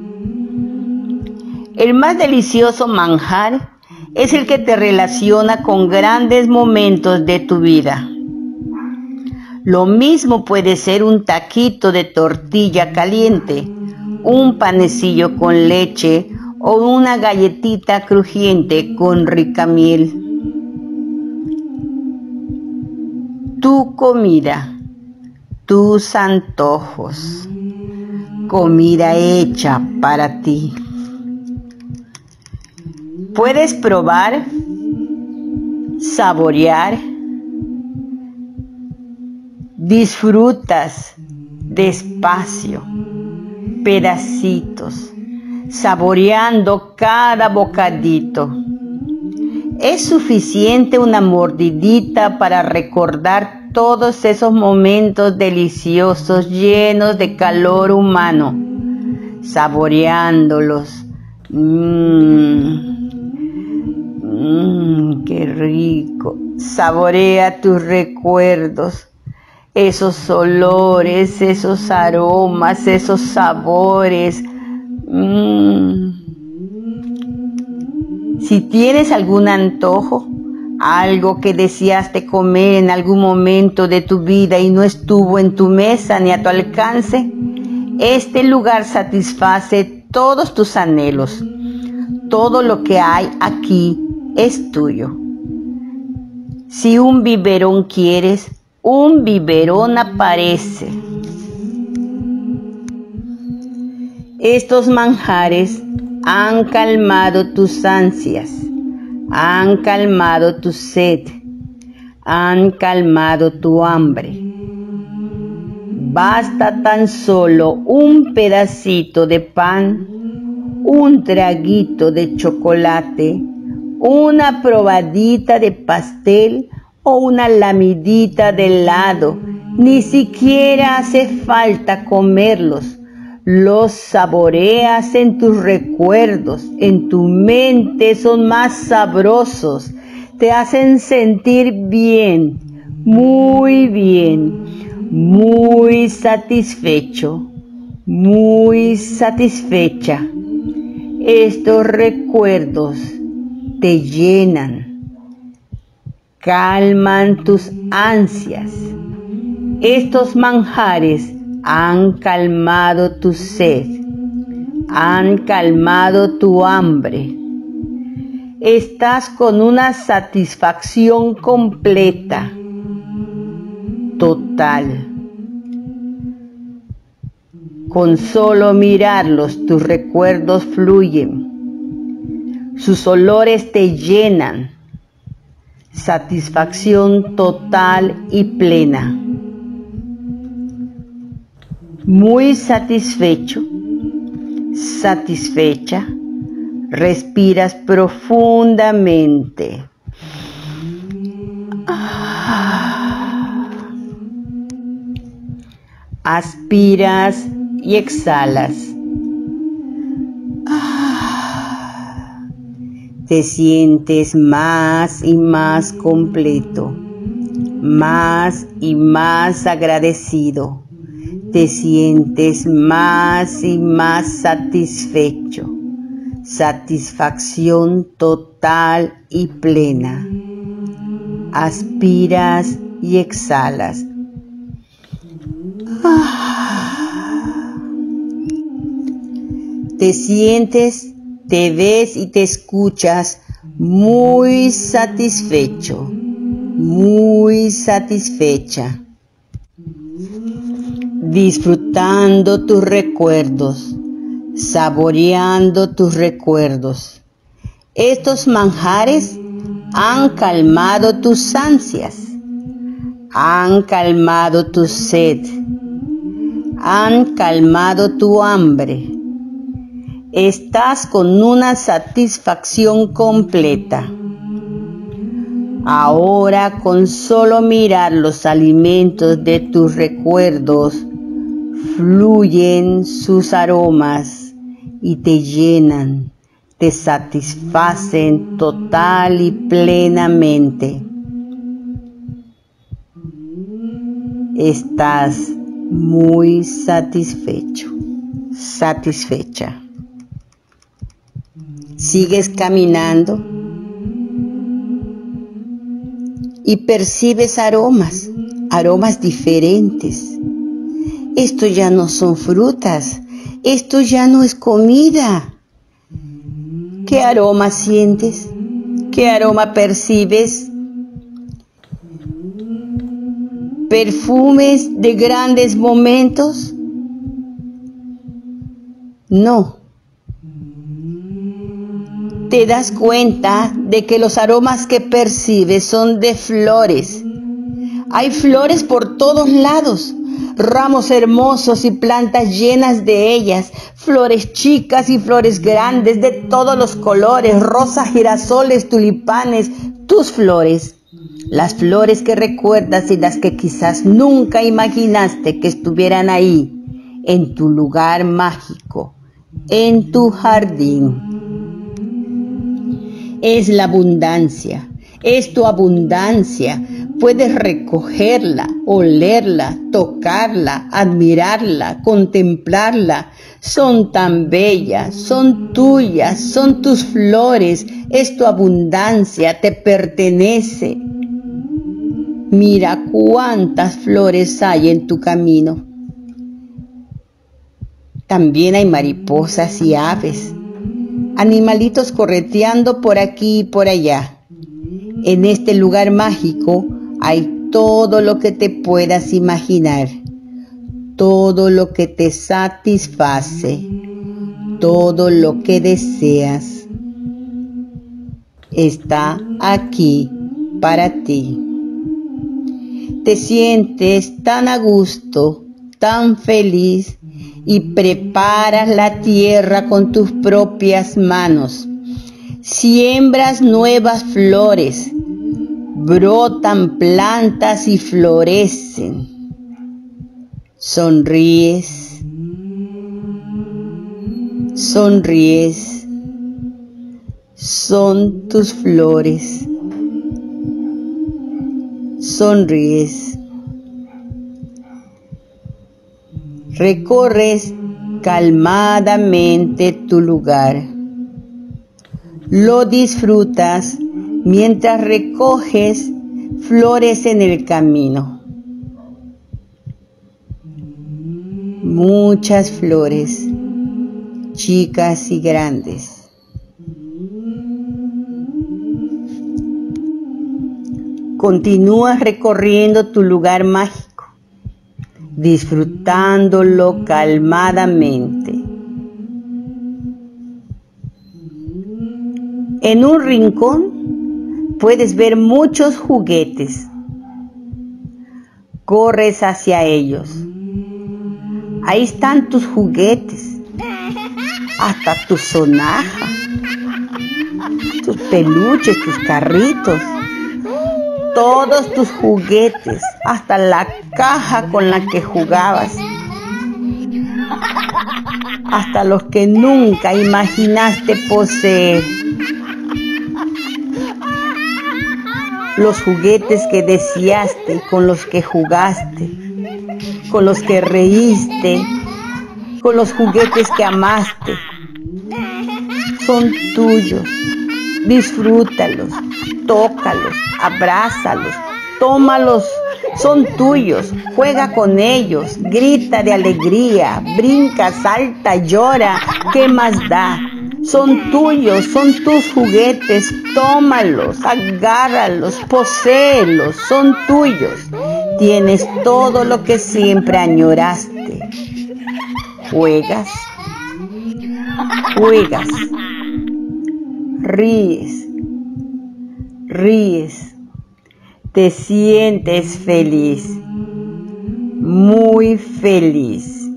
El más delicioso manjar es el que te relaciona con grandes momentos de tu vida. Lo mismo puede ser un taquito de tortilla caliente, un panecillo con leche o una galletita crujiente con rica miel. Tu comida, tus antojos, comida hecha para ti. Puedes probar, saborear, disfrutas despacio, pedacitos, saboreando cada bocadito. Es suficiente una mordidita para recordar todos esos momentos deliciosos llenos de calor humano, saboreándolos. Mmm. Mmm, qué rico. Saborea tus recuerdos, esos olores, esos aromas, esos sabores. Mmm. Si tienes algún antojo, algo que deseaste comer en algún momento de tu vida y no estuvo en tu mesa ni a tu alcance, este lugar satisface todos tus anhelos. Todo lo que hay aquí es tuyo. Si un biberón quieres, un biberón aparece. Estos manjares han calmado tus ansias, han calmado tu sed, han calmado tu hambre. Basta tan solo un pedacito de pan, un traguito de chocolate, una probadita de pastel o una lamidita de helado. Ni siquiera hace falta comerlos. Los saboreas en tus recuerdos, en tu mente son más sabrosos. Te hacen sentir bien, muy bien, muy satisfecho, muy satisfecha. Estos recuerdos te llenan, calman tus ansias. Estos manjares han calmado tu sed, han calmado tu hambre. Estás con una satisfacción completa, total. Con solo mirarlos, tus recuerdos fluyen. Sus olores te llenan. Satisfacción total y plena. Muy satisfecho, satisfecha, respiras profundamente. Aspiras y exhalas. Te sientes más y más completo, más y más agradecido. Te sientes más y más satisfecho, satisfacción total y plena. Aspiras y exhalas. Te sientes, te ves y te escuchas muy satisfecho, muy satisfecha. Disfrutando tus recuerdos, saboreando tus recuerdos. Estos manjares han calmado tus ansias, han calmado tu sed, han calmado tu hambre. Estás con una satisfacción completa. Ahora, con solo mirar los alimentos de tus recuerdos, fluyen sus aromas y te llenan, te satisfacen total y plenamente. Estás muy satisfecho, satisfecha. Sigues caminando y percibes aromas, aromas diferentes. Esto ya no son frutas, esto ya no es comida. ¿Qué aroma sientes? ¿Qué aroma percibes? ¿Perfumes de grandes momentos? No. Te das cuenta de que los aromas que percibes son de flores. Hay flores por todos lados, ramos hermosos y plantas llenas de ellas, flores chicas y flores grandes de todos los colores, rosas, girasoles, tulipanes, tus flores. Las flores que recuerdas y las que quizás nunca imaginaste que estuvieran ahí, en tu lugar mágico, en tu jardín. Es la abundancia, es tu abundancia. Puedes recogerla, olerla, tocarla, admirarla, contemplarla. Son tan bellas, son tuyas, son tus flores, es tu abundancia, te pertenece. Mira cuántas flores hay en tu camino. También hay mariposas y aves, animalitos correteando por aquí y por allá. En este lugar mágico hay todo lo que te puedas imaginar, todo lo que te satisface, todo lo que deseas. Está aquí para ti. Te sientes tan a gusto, tan feliz y preparas la tierra con tus propias manos. Siembras nuevas flores, brotan plantas y florecen. Sonríes, sonríes, son tus flores. Sonríes. Recorres calmadamente tu lugar. Lo disfrutas mientras recoges flores en el camino. Muchas flores, chicas y grandes. Continúas recorriendo tu lugar mágico, disfrutándolo calmadamente. En un rincón puedes ver muchos juguetes. Corres hacia ellos. Ahí están tus juguetes, hasta tu sonaja, tus peluches, tus carritos. Todos tus juguetes, hasta la caja con la que jugabas, hasta los que nunca imaginaste poseer, los juguetes que deseaste, con los que jugaste, con los que reíste, con los juguetes que amaste, son tuyos. Disfrútalos, tócalos, abrázalos, tómalos, son tuyos, juega con ellos, grita de alegría, brinca, salta, llora, ¿qué más da? Son tuyos, son tus juguetes, tómalos, agárralos, poséelos, son tuyos. Tienes todo lo que siempre añoraste. Juegas, juegas. Ríes, ríes, te sientes feliz, muy feliz.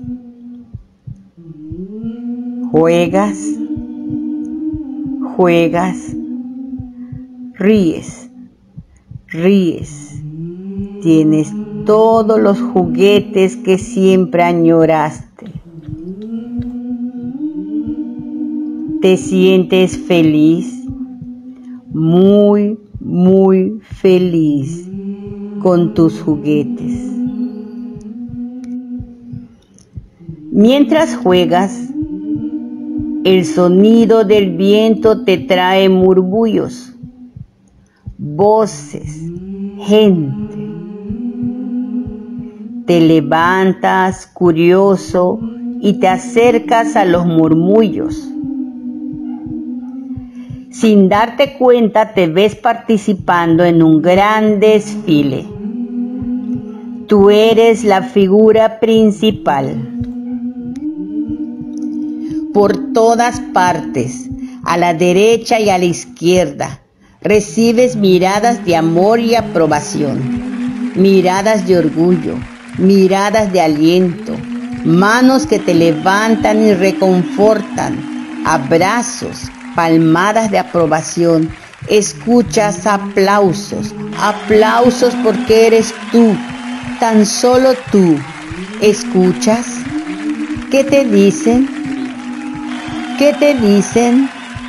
Juegas, juegas, ríes, ríes. Tienes todos los juguetes que siempre añoraste. Te sientes feliz, muy, muy feliz con tus juguetes. Mientras juegas, el sonido del viento te trae murmullos, voces, gente. Te levantas curioso y te acercas a los murmullos. Sin darte cuenta, te ves participando en un gran desfile. Tú eres la figura principal. Por todas partes, a la derecha y a la izquierda, recibes miradas de amor y aprobación, miradas de orgullo, miradas de aliento, manos que te levantan y reconfortan, abrazos, palmadas de aprobación, escuchas aplausos, aplausos porque eres tú, tan solo tú. ¿Escuchas? ¿Qué te dicen? ¿Qué te dicen?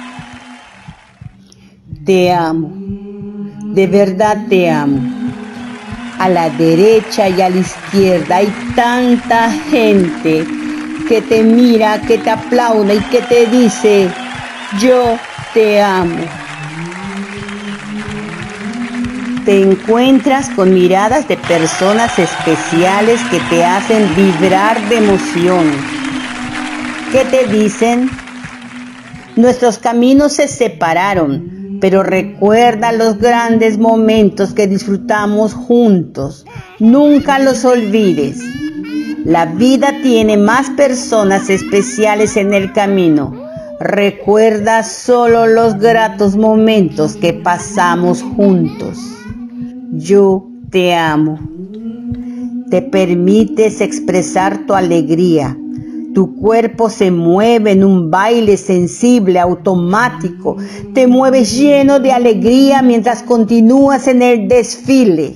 Te amo, de verdad te amo. A la derecha y a la izquierda hay tanta gente que te mira, que te aplaude y que te dice: yo te amo. Te encuentras con miradas de personas especiales que te hacen vibrar de emoción. ¿Qué te dicen? Nuestros caminos se separaron, pero recuerda los grandes momentos que disfrutamos juntos. Nunca los olvides. La vida tiene más personas especiales en el camino. Recuerda solo los gratos momentos que pasamos juntos. Yo te amo. Te permites expresar tu alegría. Tu cuerpo se mueve en un baile sensible, automático. Te mueves lleno de alegría mientras continúas en el desfile.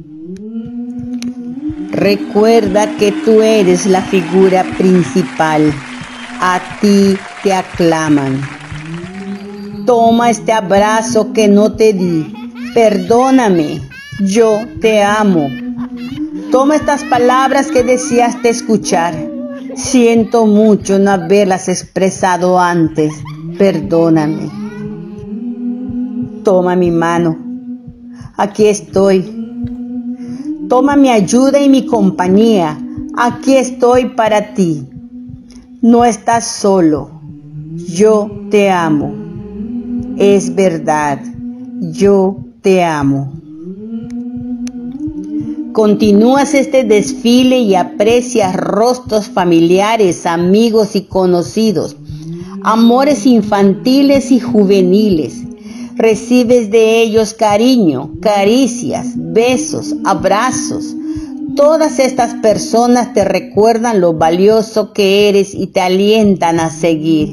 Recuerda que tú eres la figura principal. A ti te aclaman. Toma este abrazo que no te di. Perdóname. Yo te amo. Toma estas palabras que deseaste escuchar. Siento mucho no haberlas expresado antes. Perdóname. Toma mi mano. Aquí estoy. Toma mi ayuda y mi compañía. Aquí estoy para ti. No estás solo. Yo te amo. Es verdad. Yo te amo. Continúas este desfile y aprecias rostros familiares, amigos y conocidos, amores infantiles y juveniles. Recibes de ellos cariño, caricias, besos, abrazos. Todas estas personas te recuerdan lo valioso que eres y te alientan a seguir.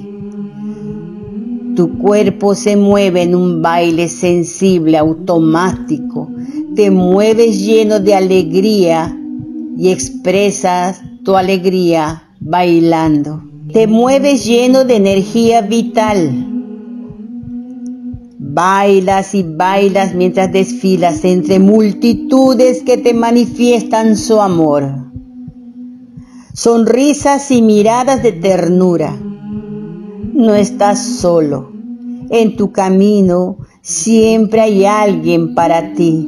Tu cuerpo se mueve en un baile sensible, automático. Te mueves lleno de alegría y expresas tu alegría bailando. Te mueves lleno de energía vital. Bailas y bailas mientras desfilas entre multitudes que te manifiestan su amor. Sonrisas y miradas de ternura. No estás solo. En tu camino siempre hay alguien para ti.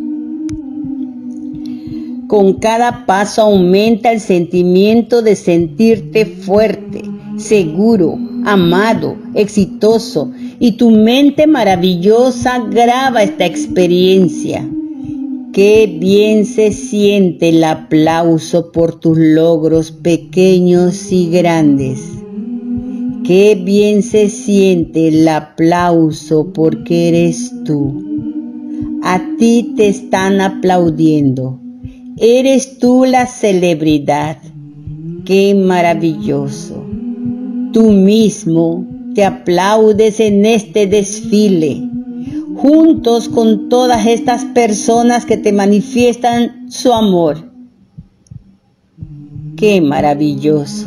Con cada paso aumenta el sentimiento de sentirte fuerte, seguro, amado, exitoso, y tu mente maravillosa graba esta experiencia. Qué bien se siente el aplauso por tus logros pequeños y grandes. Qué bien se siente el aplauso porque eres tú. A ti te están aplaudiendo. Eres tú la celebridad. ¡Qué maravilloso! Tú mismo te aplaudes en este desfile, juntos con todas estas personas que te manifiestan su amor. ¡Qué maravilloso!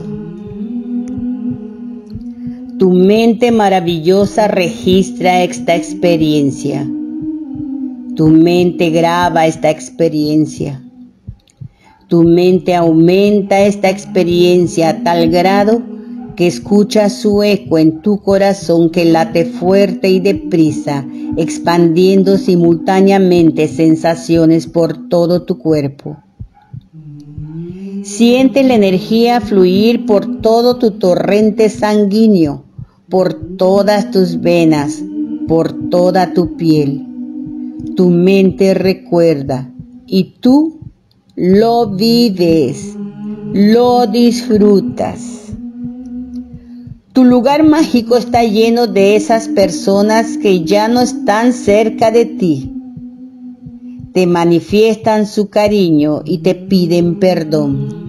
Tu mente maravillosa registra esta experiencia. Tu mente graba esta experiencia. Tu mente aumenta esta experiencia a tal grado que escuchas su eco en tu corazón que late fuerte y deprisa, expandiendo simultáneamente sensaciones por todo tu cuerpo. Siente la energía fluir por todo tu torrente sanguíneo, por todas tus venas, por toda tu piel. Tu mente recuerda y tú lo vives, lo disfrutas. Tu lugar mágico está lleno de esas personas que ya no están cerca de ti. Te manifiestan su cariño y te piden perdón.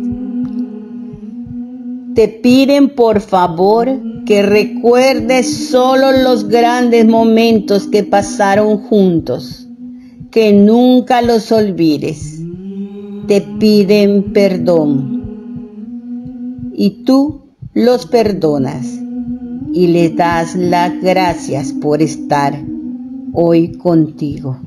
Te piden por favor que recuerdes solo los grandes momentos que pasaron juntos, que nunca los olvides. Te piden perdón y tú los perdonas y les das las gracias por estar hoy contigo.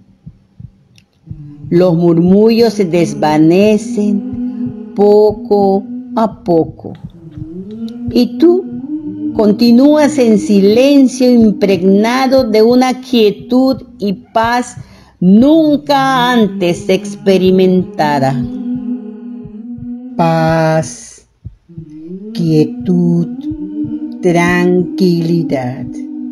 Los murmullos se desvanecen poco a poco y tú continúas en silencio impregnado de una quietud y paz nunca antes experimentada. Paz, quietud, tranquilidad.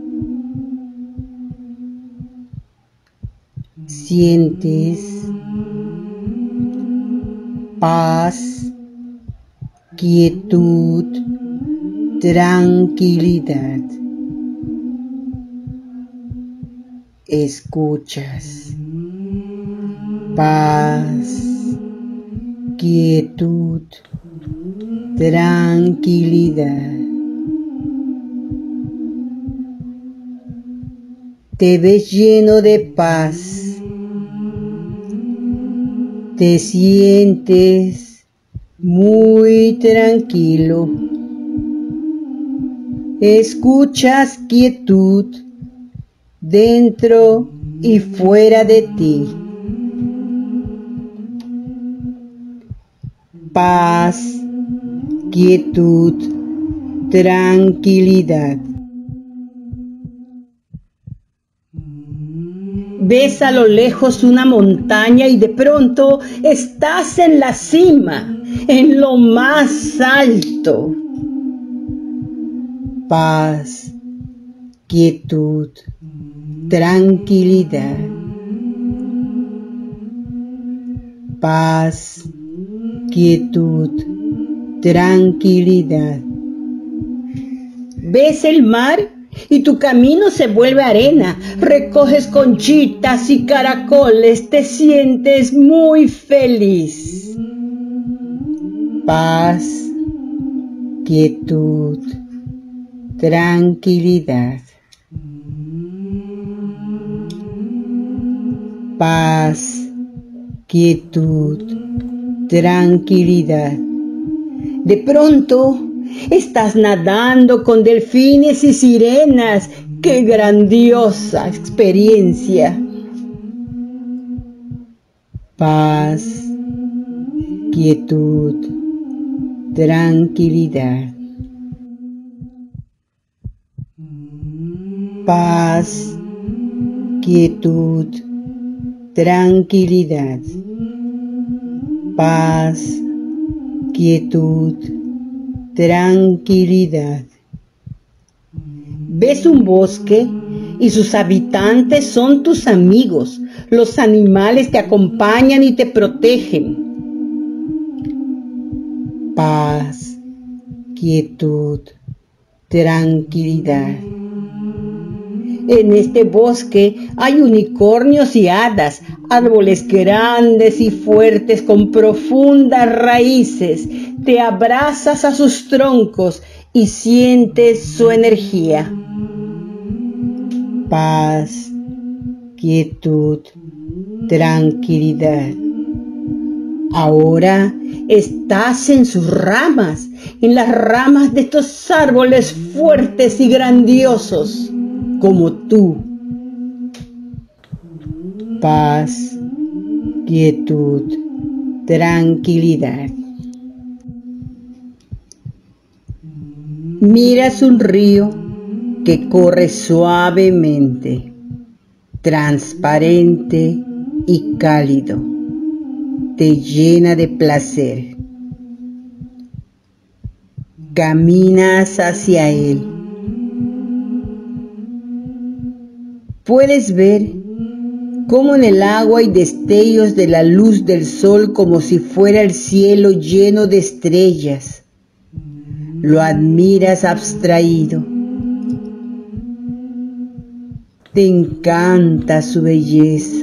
Sientes paz, quietud, tranquilidad. Escuchas paz, quietud, tranquilidad. Te ves lleno de paz. Te sientes muy tranquilo. Escuchas quietud dentro y fuera de ti. Paz, quietud, tranquilidad. Ves a lo lejos una montaña y de pronto estás en la cima, en lo más alto. Paz, quietud, tranquilidad. Paz, quietud, tranquilidad. ¿Ves el mar? Y tu camino se vuelve arena, recoges conchitas y caracoles, te sientes muy feliz. Paz, quietud, tranquilidad. Paz, quietud, tranquilidad. De pronto, estás nadando con delfines y sirenas. ¡Qué grandiosa experiencia! Paz, quietud, tranquilidad. Paz, quietud, tranquilidad. Paz, quietud, tranquilidad. Ves un bosque y sus habitantes son tus amigos. Los animales te acompañan y te protegen. Paz, quietud, tranquilidad. En este bosque hay unicornios y hadas, árboles grandes y fuertes con profundas raíces. Te abrazas a sus troncos y sientes su energía. Paz, quietud, tranquilidad. Ahora estás en sus ramas, en las ramas de estos árboles fuertes y grandiosos, como tú. Paz, quietud, tranquilidad. Miras un río que corre suavemente, transparente y cálido. Te llena de placer. Caminas hacia él. Puedes ver cómo en el agua hay destellos de la luz del sol, como si fuera el cielo lleno de estrellas. Lo admiras abstraído. Te encanta su belleza.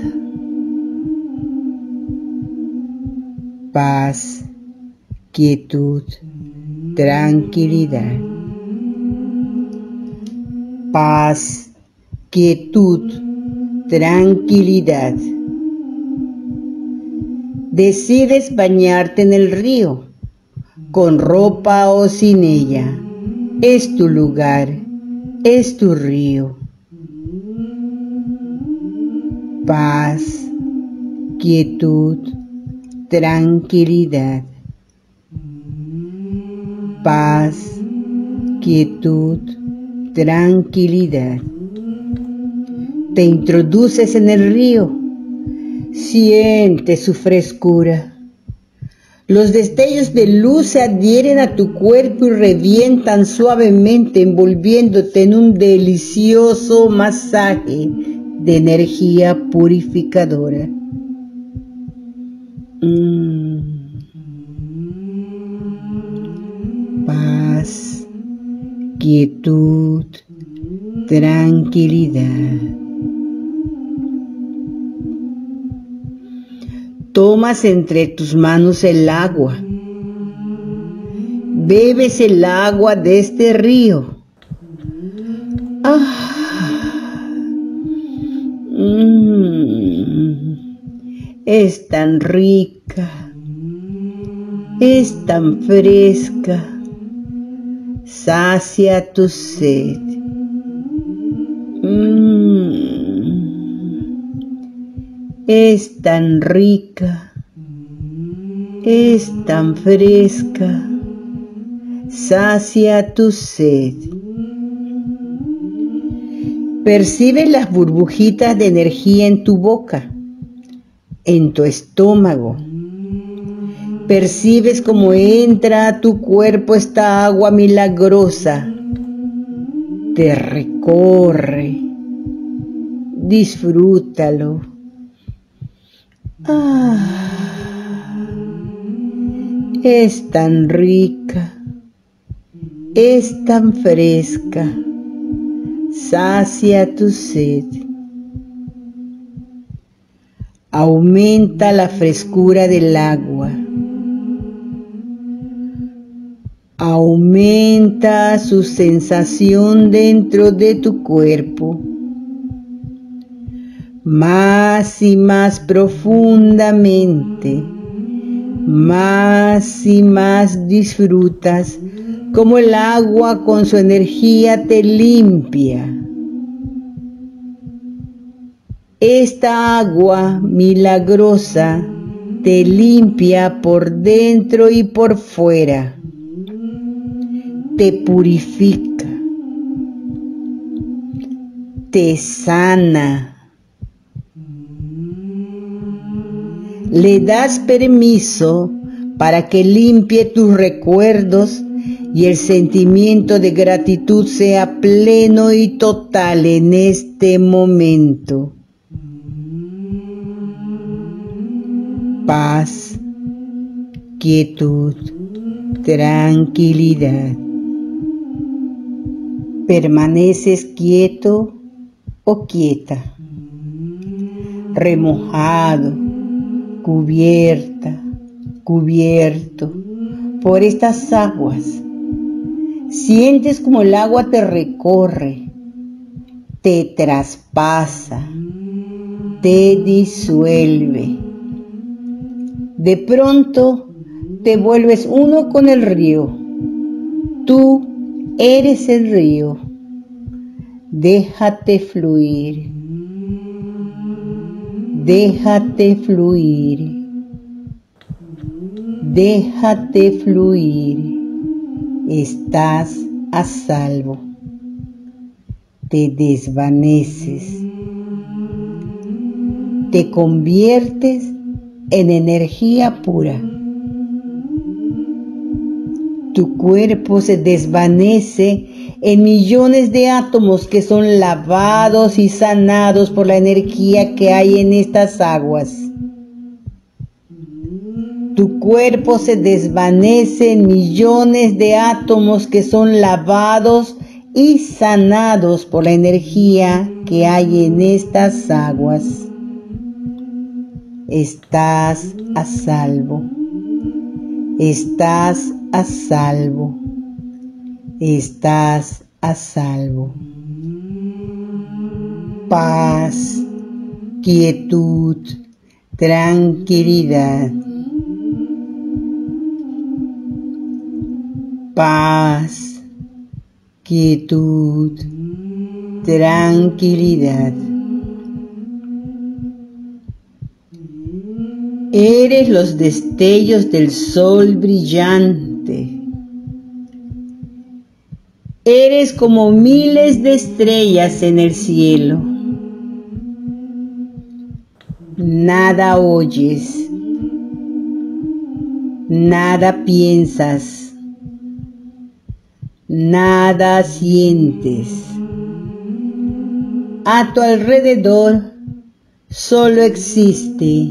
Paz, quietud, tranquilidad. Paz, quietud, tranquilidad. Decides bañarte en el río, con ropa o sin ella. Es tu lugar, es tu río. Paz, quietud, tranquilidad. Paz, quietud, tranquilidad. Te introduces en el río. Siente su frescura. Los destellos de luz se adhieren a tu cuerpo y revientan suavemente, envolviéndote en un delicioso masaje de energía purificadora. Mm. Paz, quietud, tranquilidad. Tomas entre tus manos el agua. Bebes el agua de este río. Ah, mm, es tan rica, es tan fresca. Sacia tu sed. Mm. Es tan rica, es tan fresca, sacia tu sed. Percibes las burbujitas de energía en tu boca, en tu estómago. Percibes cómo entra a tu cuerpo esta agua milagrosa. Te recorre. Disfrútalo. Ah, es tan rica, es tan fresca, sacia tu sed. Aumenta la frescura del agua, aumenta su sensación dentro de tu cuerpo. Más y más profundamente, más y más disfrutas como el agua con su energía te limpia. Esta agua milagrosa te limpia por dentro y por fuera, te purifica, te sana. Le das permiso para que limpie tus recuerdos y el sentimiento de gratitud sea pleno y total en este momento. Paz, quietud, tranquilidad. Permaneces quieto o quieta, remojado, cubierta, cubierto por estas aguas. Sientes como el agua te recorre, te traspasa, te disuelve. De pronto te vuelves uno con el río. Tú eres el río. Déjate fluir. Déjate fluir, déjate fluir, estás a salvo, te desvaneces, te conviertes en energía pura. Tu cuerpo se desvanece en millones de átomos que son lavados y sanados por la energía que hay en estas aguas. Tu cuerpo se desvanece en millones de átomos que son lavados y sanados por la energía que hay en estas aguas. Estás a salvo. Estás a salvo. Estás a salvo. Paz, quietud, tranquilidad. Paz, quietud, tranquilidad. Eres los destellos del sol brillante. Eres como miles de estrellas en el cielo. Nada oyes, Nada piensas, nada sientes. A tu alrededor solo existe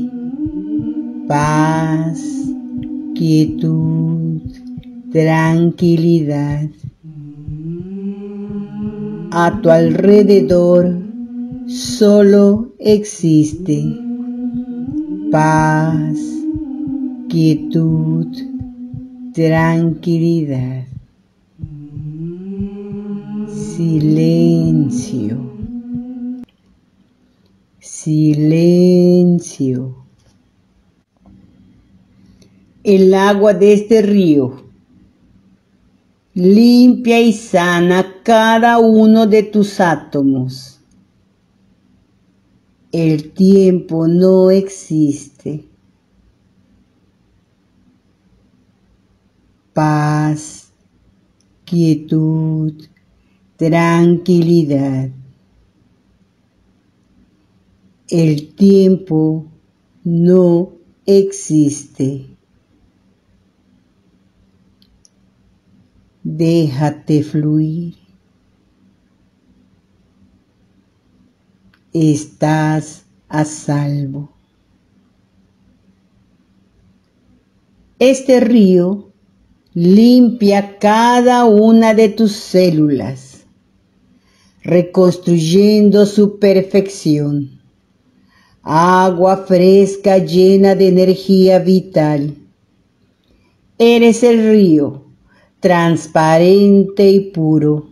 paz, quietud, tranquilidad. A tu alrededor solo existe paz, quietud, tranquilidad. Silencio, silencio. El agua de este río limpia y sana cada uno de tus átomos. El tiempo no existe. Paz, quietud, tranquilidad. El tiempo no existe. Déjate fluir. Estás a salvo. Este río limpia cada una de tus células, reconstruyendo su perfección. Agua fresca llena de energía vital. Eres el río, transparente y puro.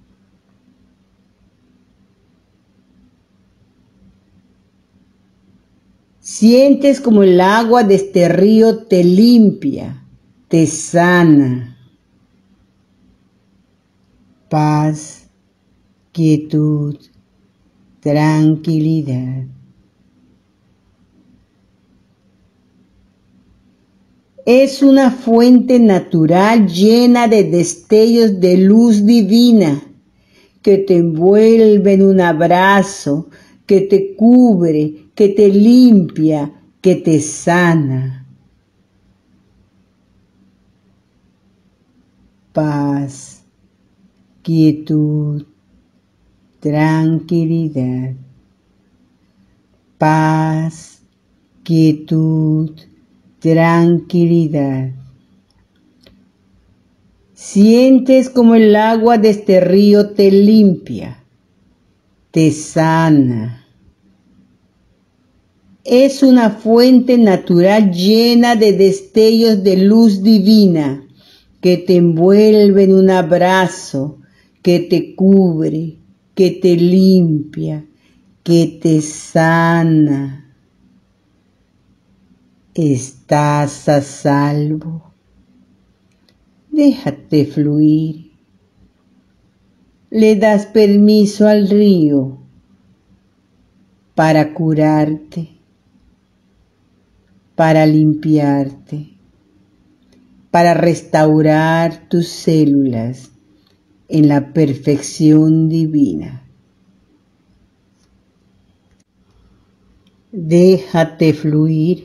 Sientes como el agua de este río te limpia, te sana. Paz, quietud, tranquilidad. Es una fuente natural llena de destellos de luz divina que te envuelve en un abrazo, que te cubre, que te limpia, que te sana. Paz, quietud, tranquilidad. Paz, quietud, tranquilidad. Sientes como el agua de este río te limpia, te sana. Es una fuente natural llena de destellos de luz divina que te envuelve en un abrazo, que te cubre, que te limpia, que te sana. Estás a salvo. Déjate fluir. Le das permiso al río para curarte, para limpiarte, para restaurar tus células en la perfección divina. Déjate fluir.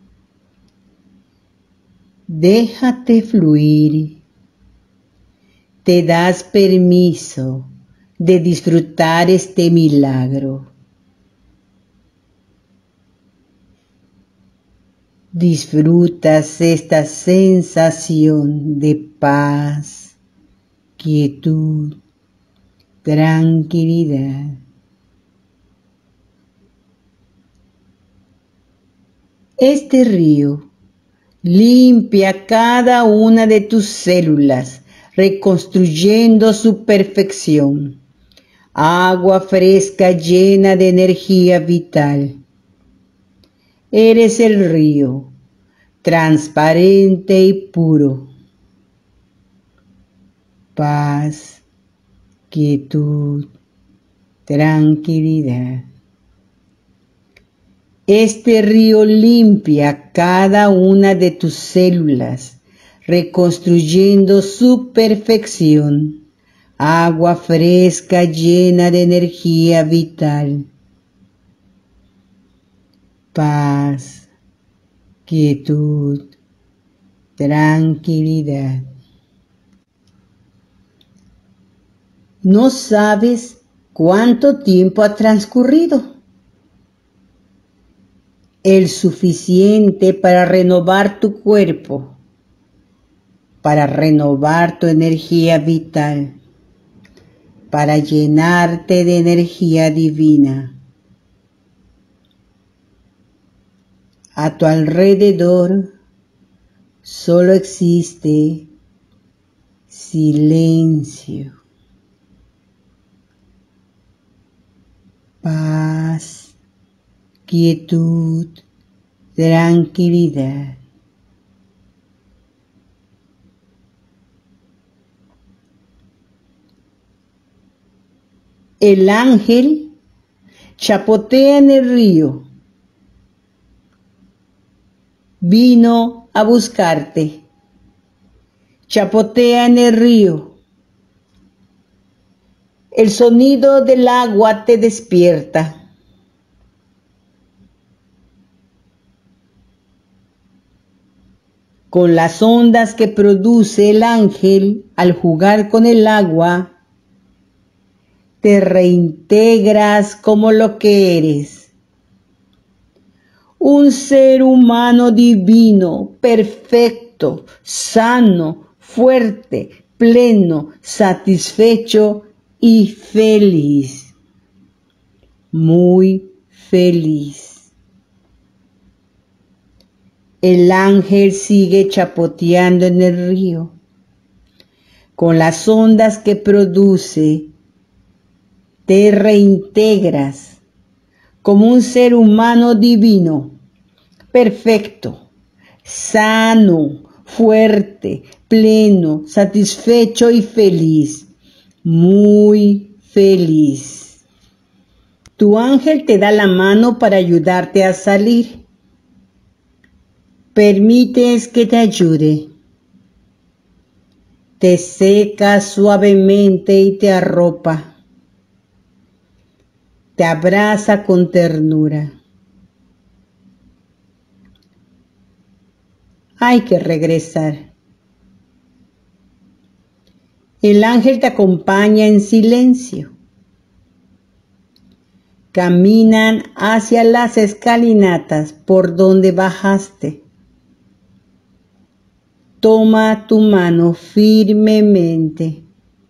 Déjate fluir. Te das permiso de disfrutar este milagro. Disfrutas esta sensación de paz, quietud, tranquilidad. Este río limpia cada una de tus células, reconstruyendo su perfección. Agua fresca llena de energía vital. Eres el río, transparente y puro. Paz, quietud, tranquilidad. Este río limpia cada una de tus células, reconstruyendo su perfección. Agua fresca llena de energía vital. Paz, quietud, tranquilidad. No sabes cuánto tiempo ha transcurrido. El suficiente para renovar tu cuerpo, para renovar tu energía vital, para llenarte de energía divina. A tu alrededor solo existe silencio, paz, quietud, tranquilidad. El ángel chapotea en el río. Vino a buscarte. Chapotea en el río. El sonido del agua te despierta. Con las ondas que produce el ángel al jugar con el agua, te reintegras como lo que eres. Un ser humano divino, perfecto, sano, fuerte, pleno, satisfecho y feliz. Muy feliz. El ángel sigue chapoteando en el río. Con las ondas que produce, te reintegras como un ser humano divino, perfecto, sano, fuerte, pleno, satisfecho y feliz, muy feliz. Tu ángel te da la mano para ayudarte a salir. Permites que te ayude. Te seca suavemente y te arropa. Te abraza con ternura. Hay que regresar. El ángel te acompaña en silencio. Caminan hacia las escalinatas por donde bajaste. Toma tu mano firmemente.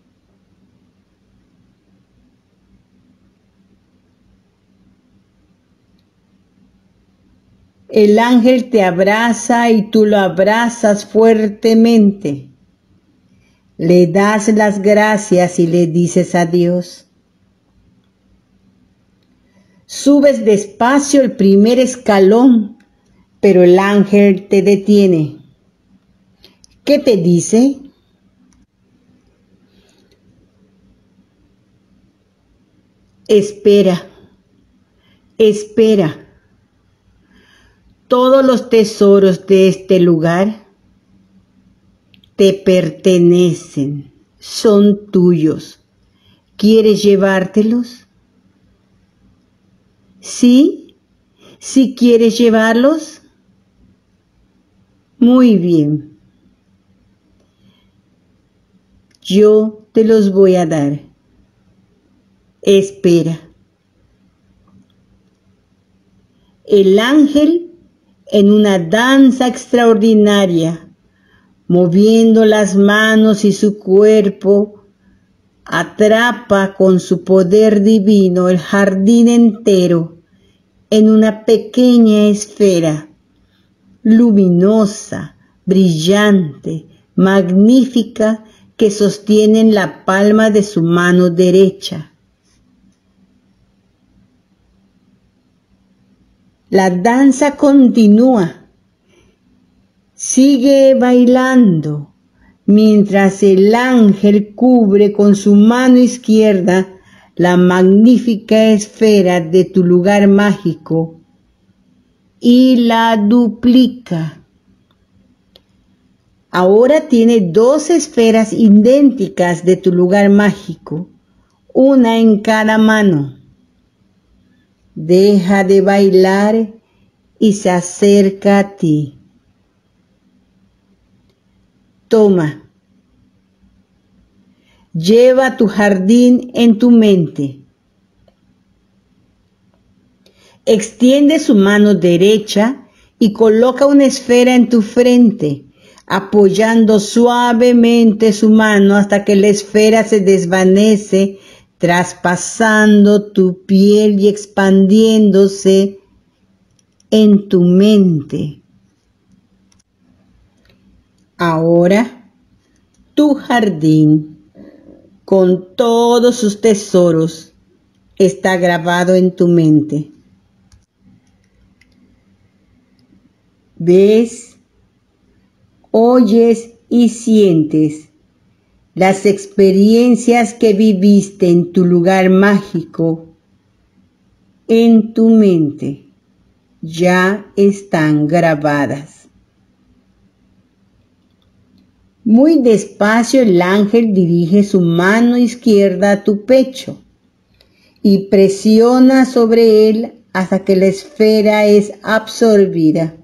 El ángel te abraza y tú lo abrazas fuertemente. Le das las gracias y le dices adiós. Subes despacio el primer escalón, pero el ángel te detiene. ¿Qué te dice? Espera, espera. Todos los tesoros de este lugar te pertenecen, son tuyos. ¿Quieres llevártelos? ¿Sí? ¿Sí quieres llevarlos? Muy bien. Yo te los voy a dar. Espera. El ángel, en una danza extraordinaria, moviendo las manos y su cuerpo, atrapa con su poder divino el jardín entero en una pequeña esfera, luminosa, brillante, magnífica, que sostiene en la palma de su mano derecha. La danza continúa. Sigue bailando mientras el ángel cubre con su mano izquierda la magnífica esfera de tu lugar mágico y la duplica. Ahora tiene dos esferas idénticas de tu lugar mágico, una en cada mano. Deja de bailar y se acerca a ti. Toma. Lleva tu jardín en tu mente. Extiende su mano derecha y coloca una esfera en tu frente, apoyando suavemente su mano hasta que la esfera se desvanece, traspasando tu piel y expandiéndose en tu mente. Ahora, tu jardín, con todos sus tesoros, está grabado en tu mente. Ves, oyes y sientes las experiencias que viviste en tu lugar mágico, en tu mente, ya están grabadas. Muy despacio el ángel dirige su mano izquierda a tu pecho y presiona sobre él hasta que la esfera es absorbida.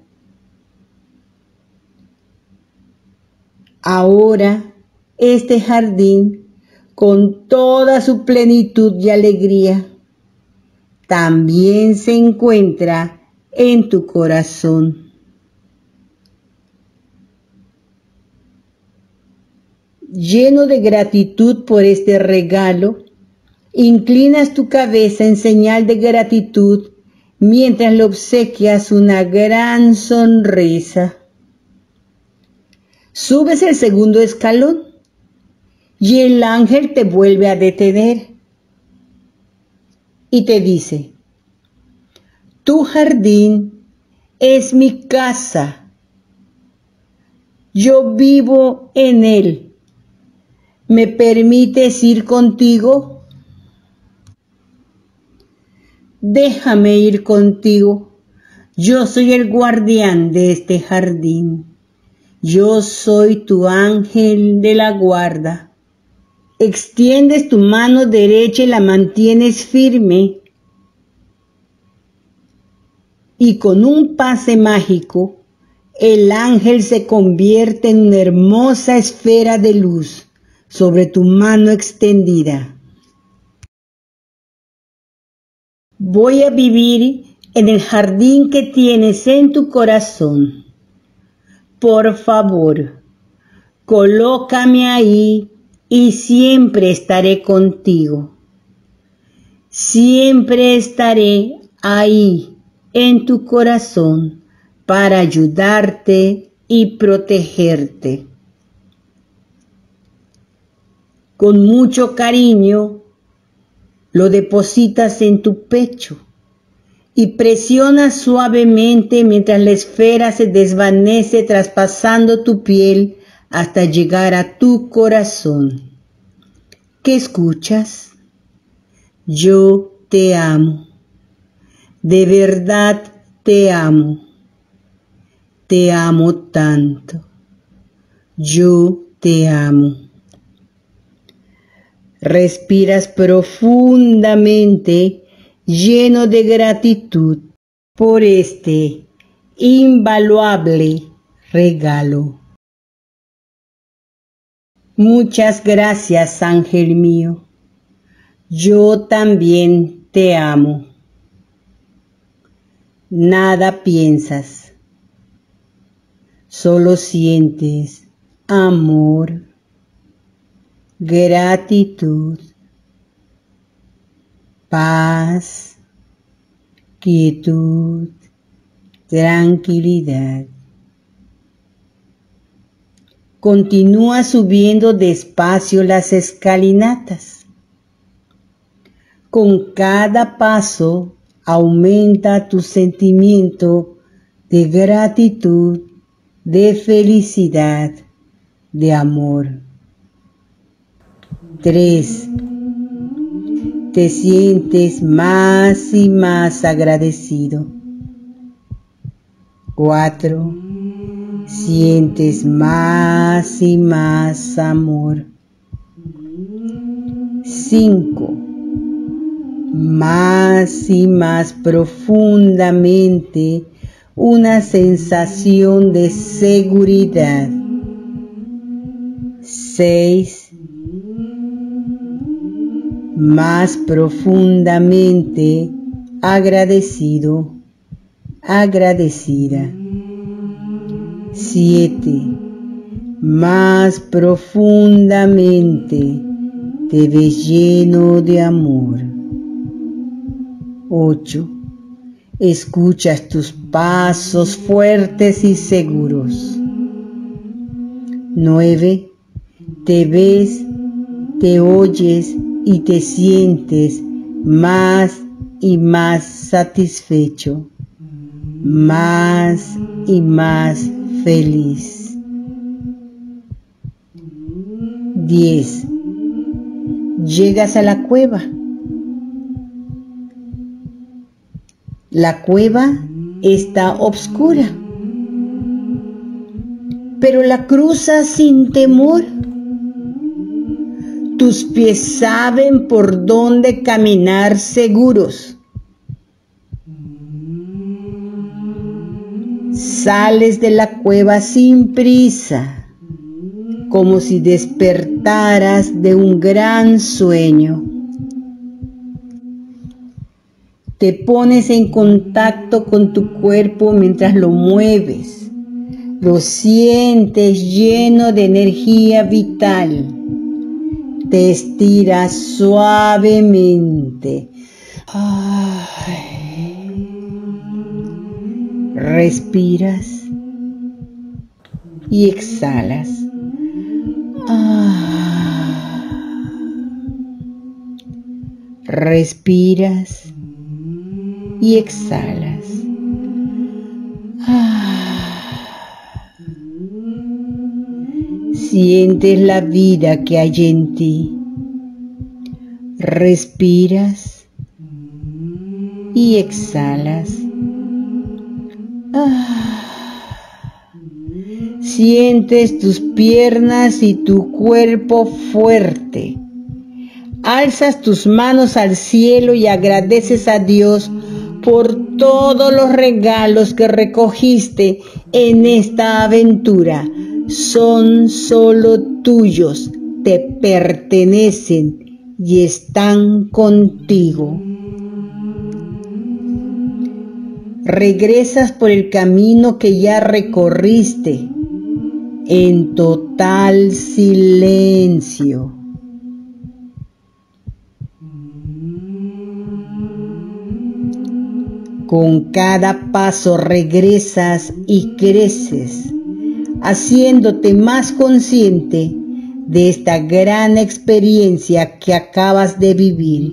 Ahora, este jardín, con toda su plenitud y alegría, también se encuentra en tu corazón. Lleno de gratitud por este regalo, inclinas tu cabeza en señal de gratitud mientras le obsequias una gran sonrisa. Subes el segundo escalón y el ángel te vuelve a detener y te dice: tu jardín es mi casa. Yo vivo en él. ¿Me permites ir contigo? Déjame ir contigo. Yo soy el guardián de este jardín. Yo soy tu ángel de la guarda. Extiendes tu mano derecha y la mantienes firme. Y con un pase mágico, el ángel se convierte en una hermosa esfera de luz sobre tu mano extendida. Voy a vivir en el jardín que tienes en tu corazón. Por favor, colócame ahí y siempre estaré contigo. Siempre estaré ahí en tu corazón para ayudarte y protegerte. Con mucho cariño, lo depositas en tu pecho y presionas suavemente mientras la esfera se desvanece traspasando tu piel hasta llegar a tu corazón. ¿Qué escuchas? Yo te amo. De verdad te amo. Te amo tanto. Yo te amo. Respiras profundamente, lleno de gratitud por este invaluable regalo. Muchas gracias, ángel mío. Yo también te amo. Nada piensas, solo sientes amor, gratitud, paz, quietud, tranquilidad. Continúa subiendo despacio las escalinatas. Con cada paso aumenta tu sentimiento de gratitud, de felicidad, de amor. Tres. Te sientes más y más agradecido. Cuatro. Sientes más y más amor. Cinco. Más y más profundamente, una sensación de seguridad. seis. Más profundamente agradecido, agradecida. Siete. Más profundamente te ves lleno de amor. Ocho. Escuchas tus pasos fuertes y seguros. Nueve. Te ves, te oyes y te sientes más y más satisfecho, más y más feliz. Diez. Llegas a la cueva. La cueva está oscura, pero la cruzas sin temor. Tus pies saben por dónde caminar seguros. Sales de la cueva sin prisa, como si despertaras de un gran sueño. Te pones en contacto con tu cuerpo mientras lo mueves. Lo sientes lleno de energía vital. Te estiras suavemente. Ay. Respiras y exhalas. Ah. Respiras y exhalas. Ah. Sientes la vida que hay en ti. Respiras y exhalas. Ah. Sientes tus piernas y tu cuerpo fuerte. Alzas tus manos al cielo y agradeces a Dios por todos los regalos que recogiste en esta aventura. Son solo tuyos, te pertenecen y están contigo. Regresas por el camino que ya recorriste en total silencio. Con cada paso regresas y creces, haciéndote más consciente de esta gran experiencia que acabas de vivir.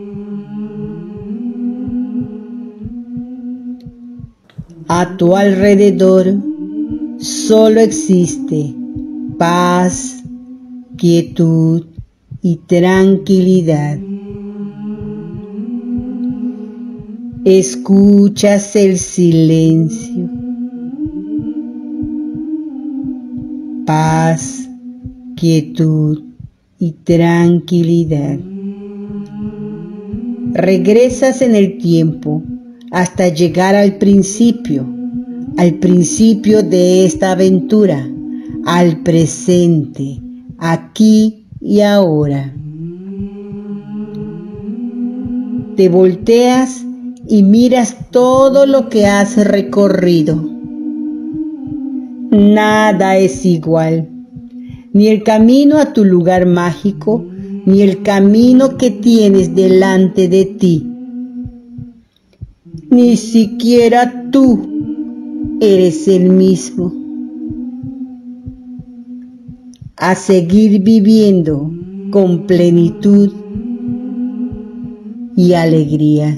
A tu alrededor solo existe paz, quietud y tranquilidad. Escuchas el silencio, paz, quietud y tranquilidad. Regresas en el tiempo hasta llegar al principio, al principio de esta aventura, al presente, aquí y ahora. Te volteas y miras todo lo que has recorrido. Nada es igual, ni el camino a tu lugar mágico, ni el camino que tienes delante de ti. Ni siquiera tú eres el mismo. A seguir viviendo con plenitud y alegría.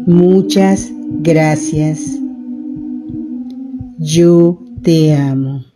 Muchas gracias. Yo te amo.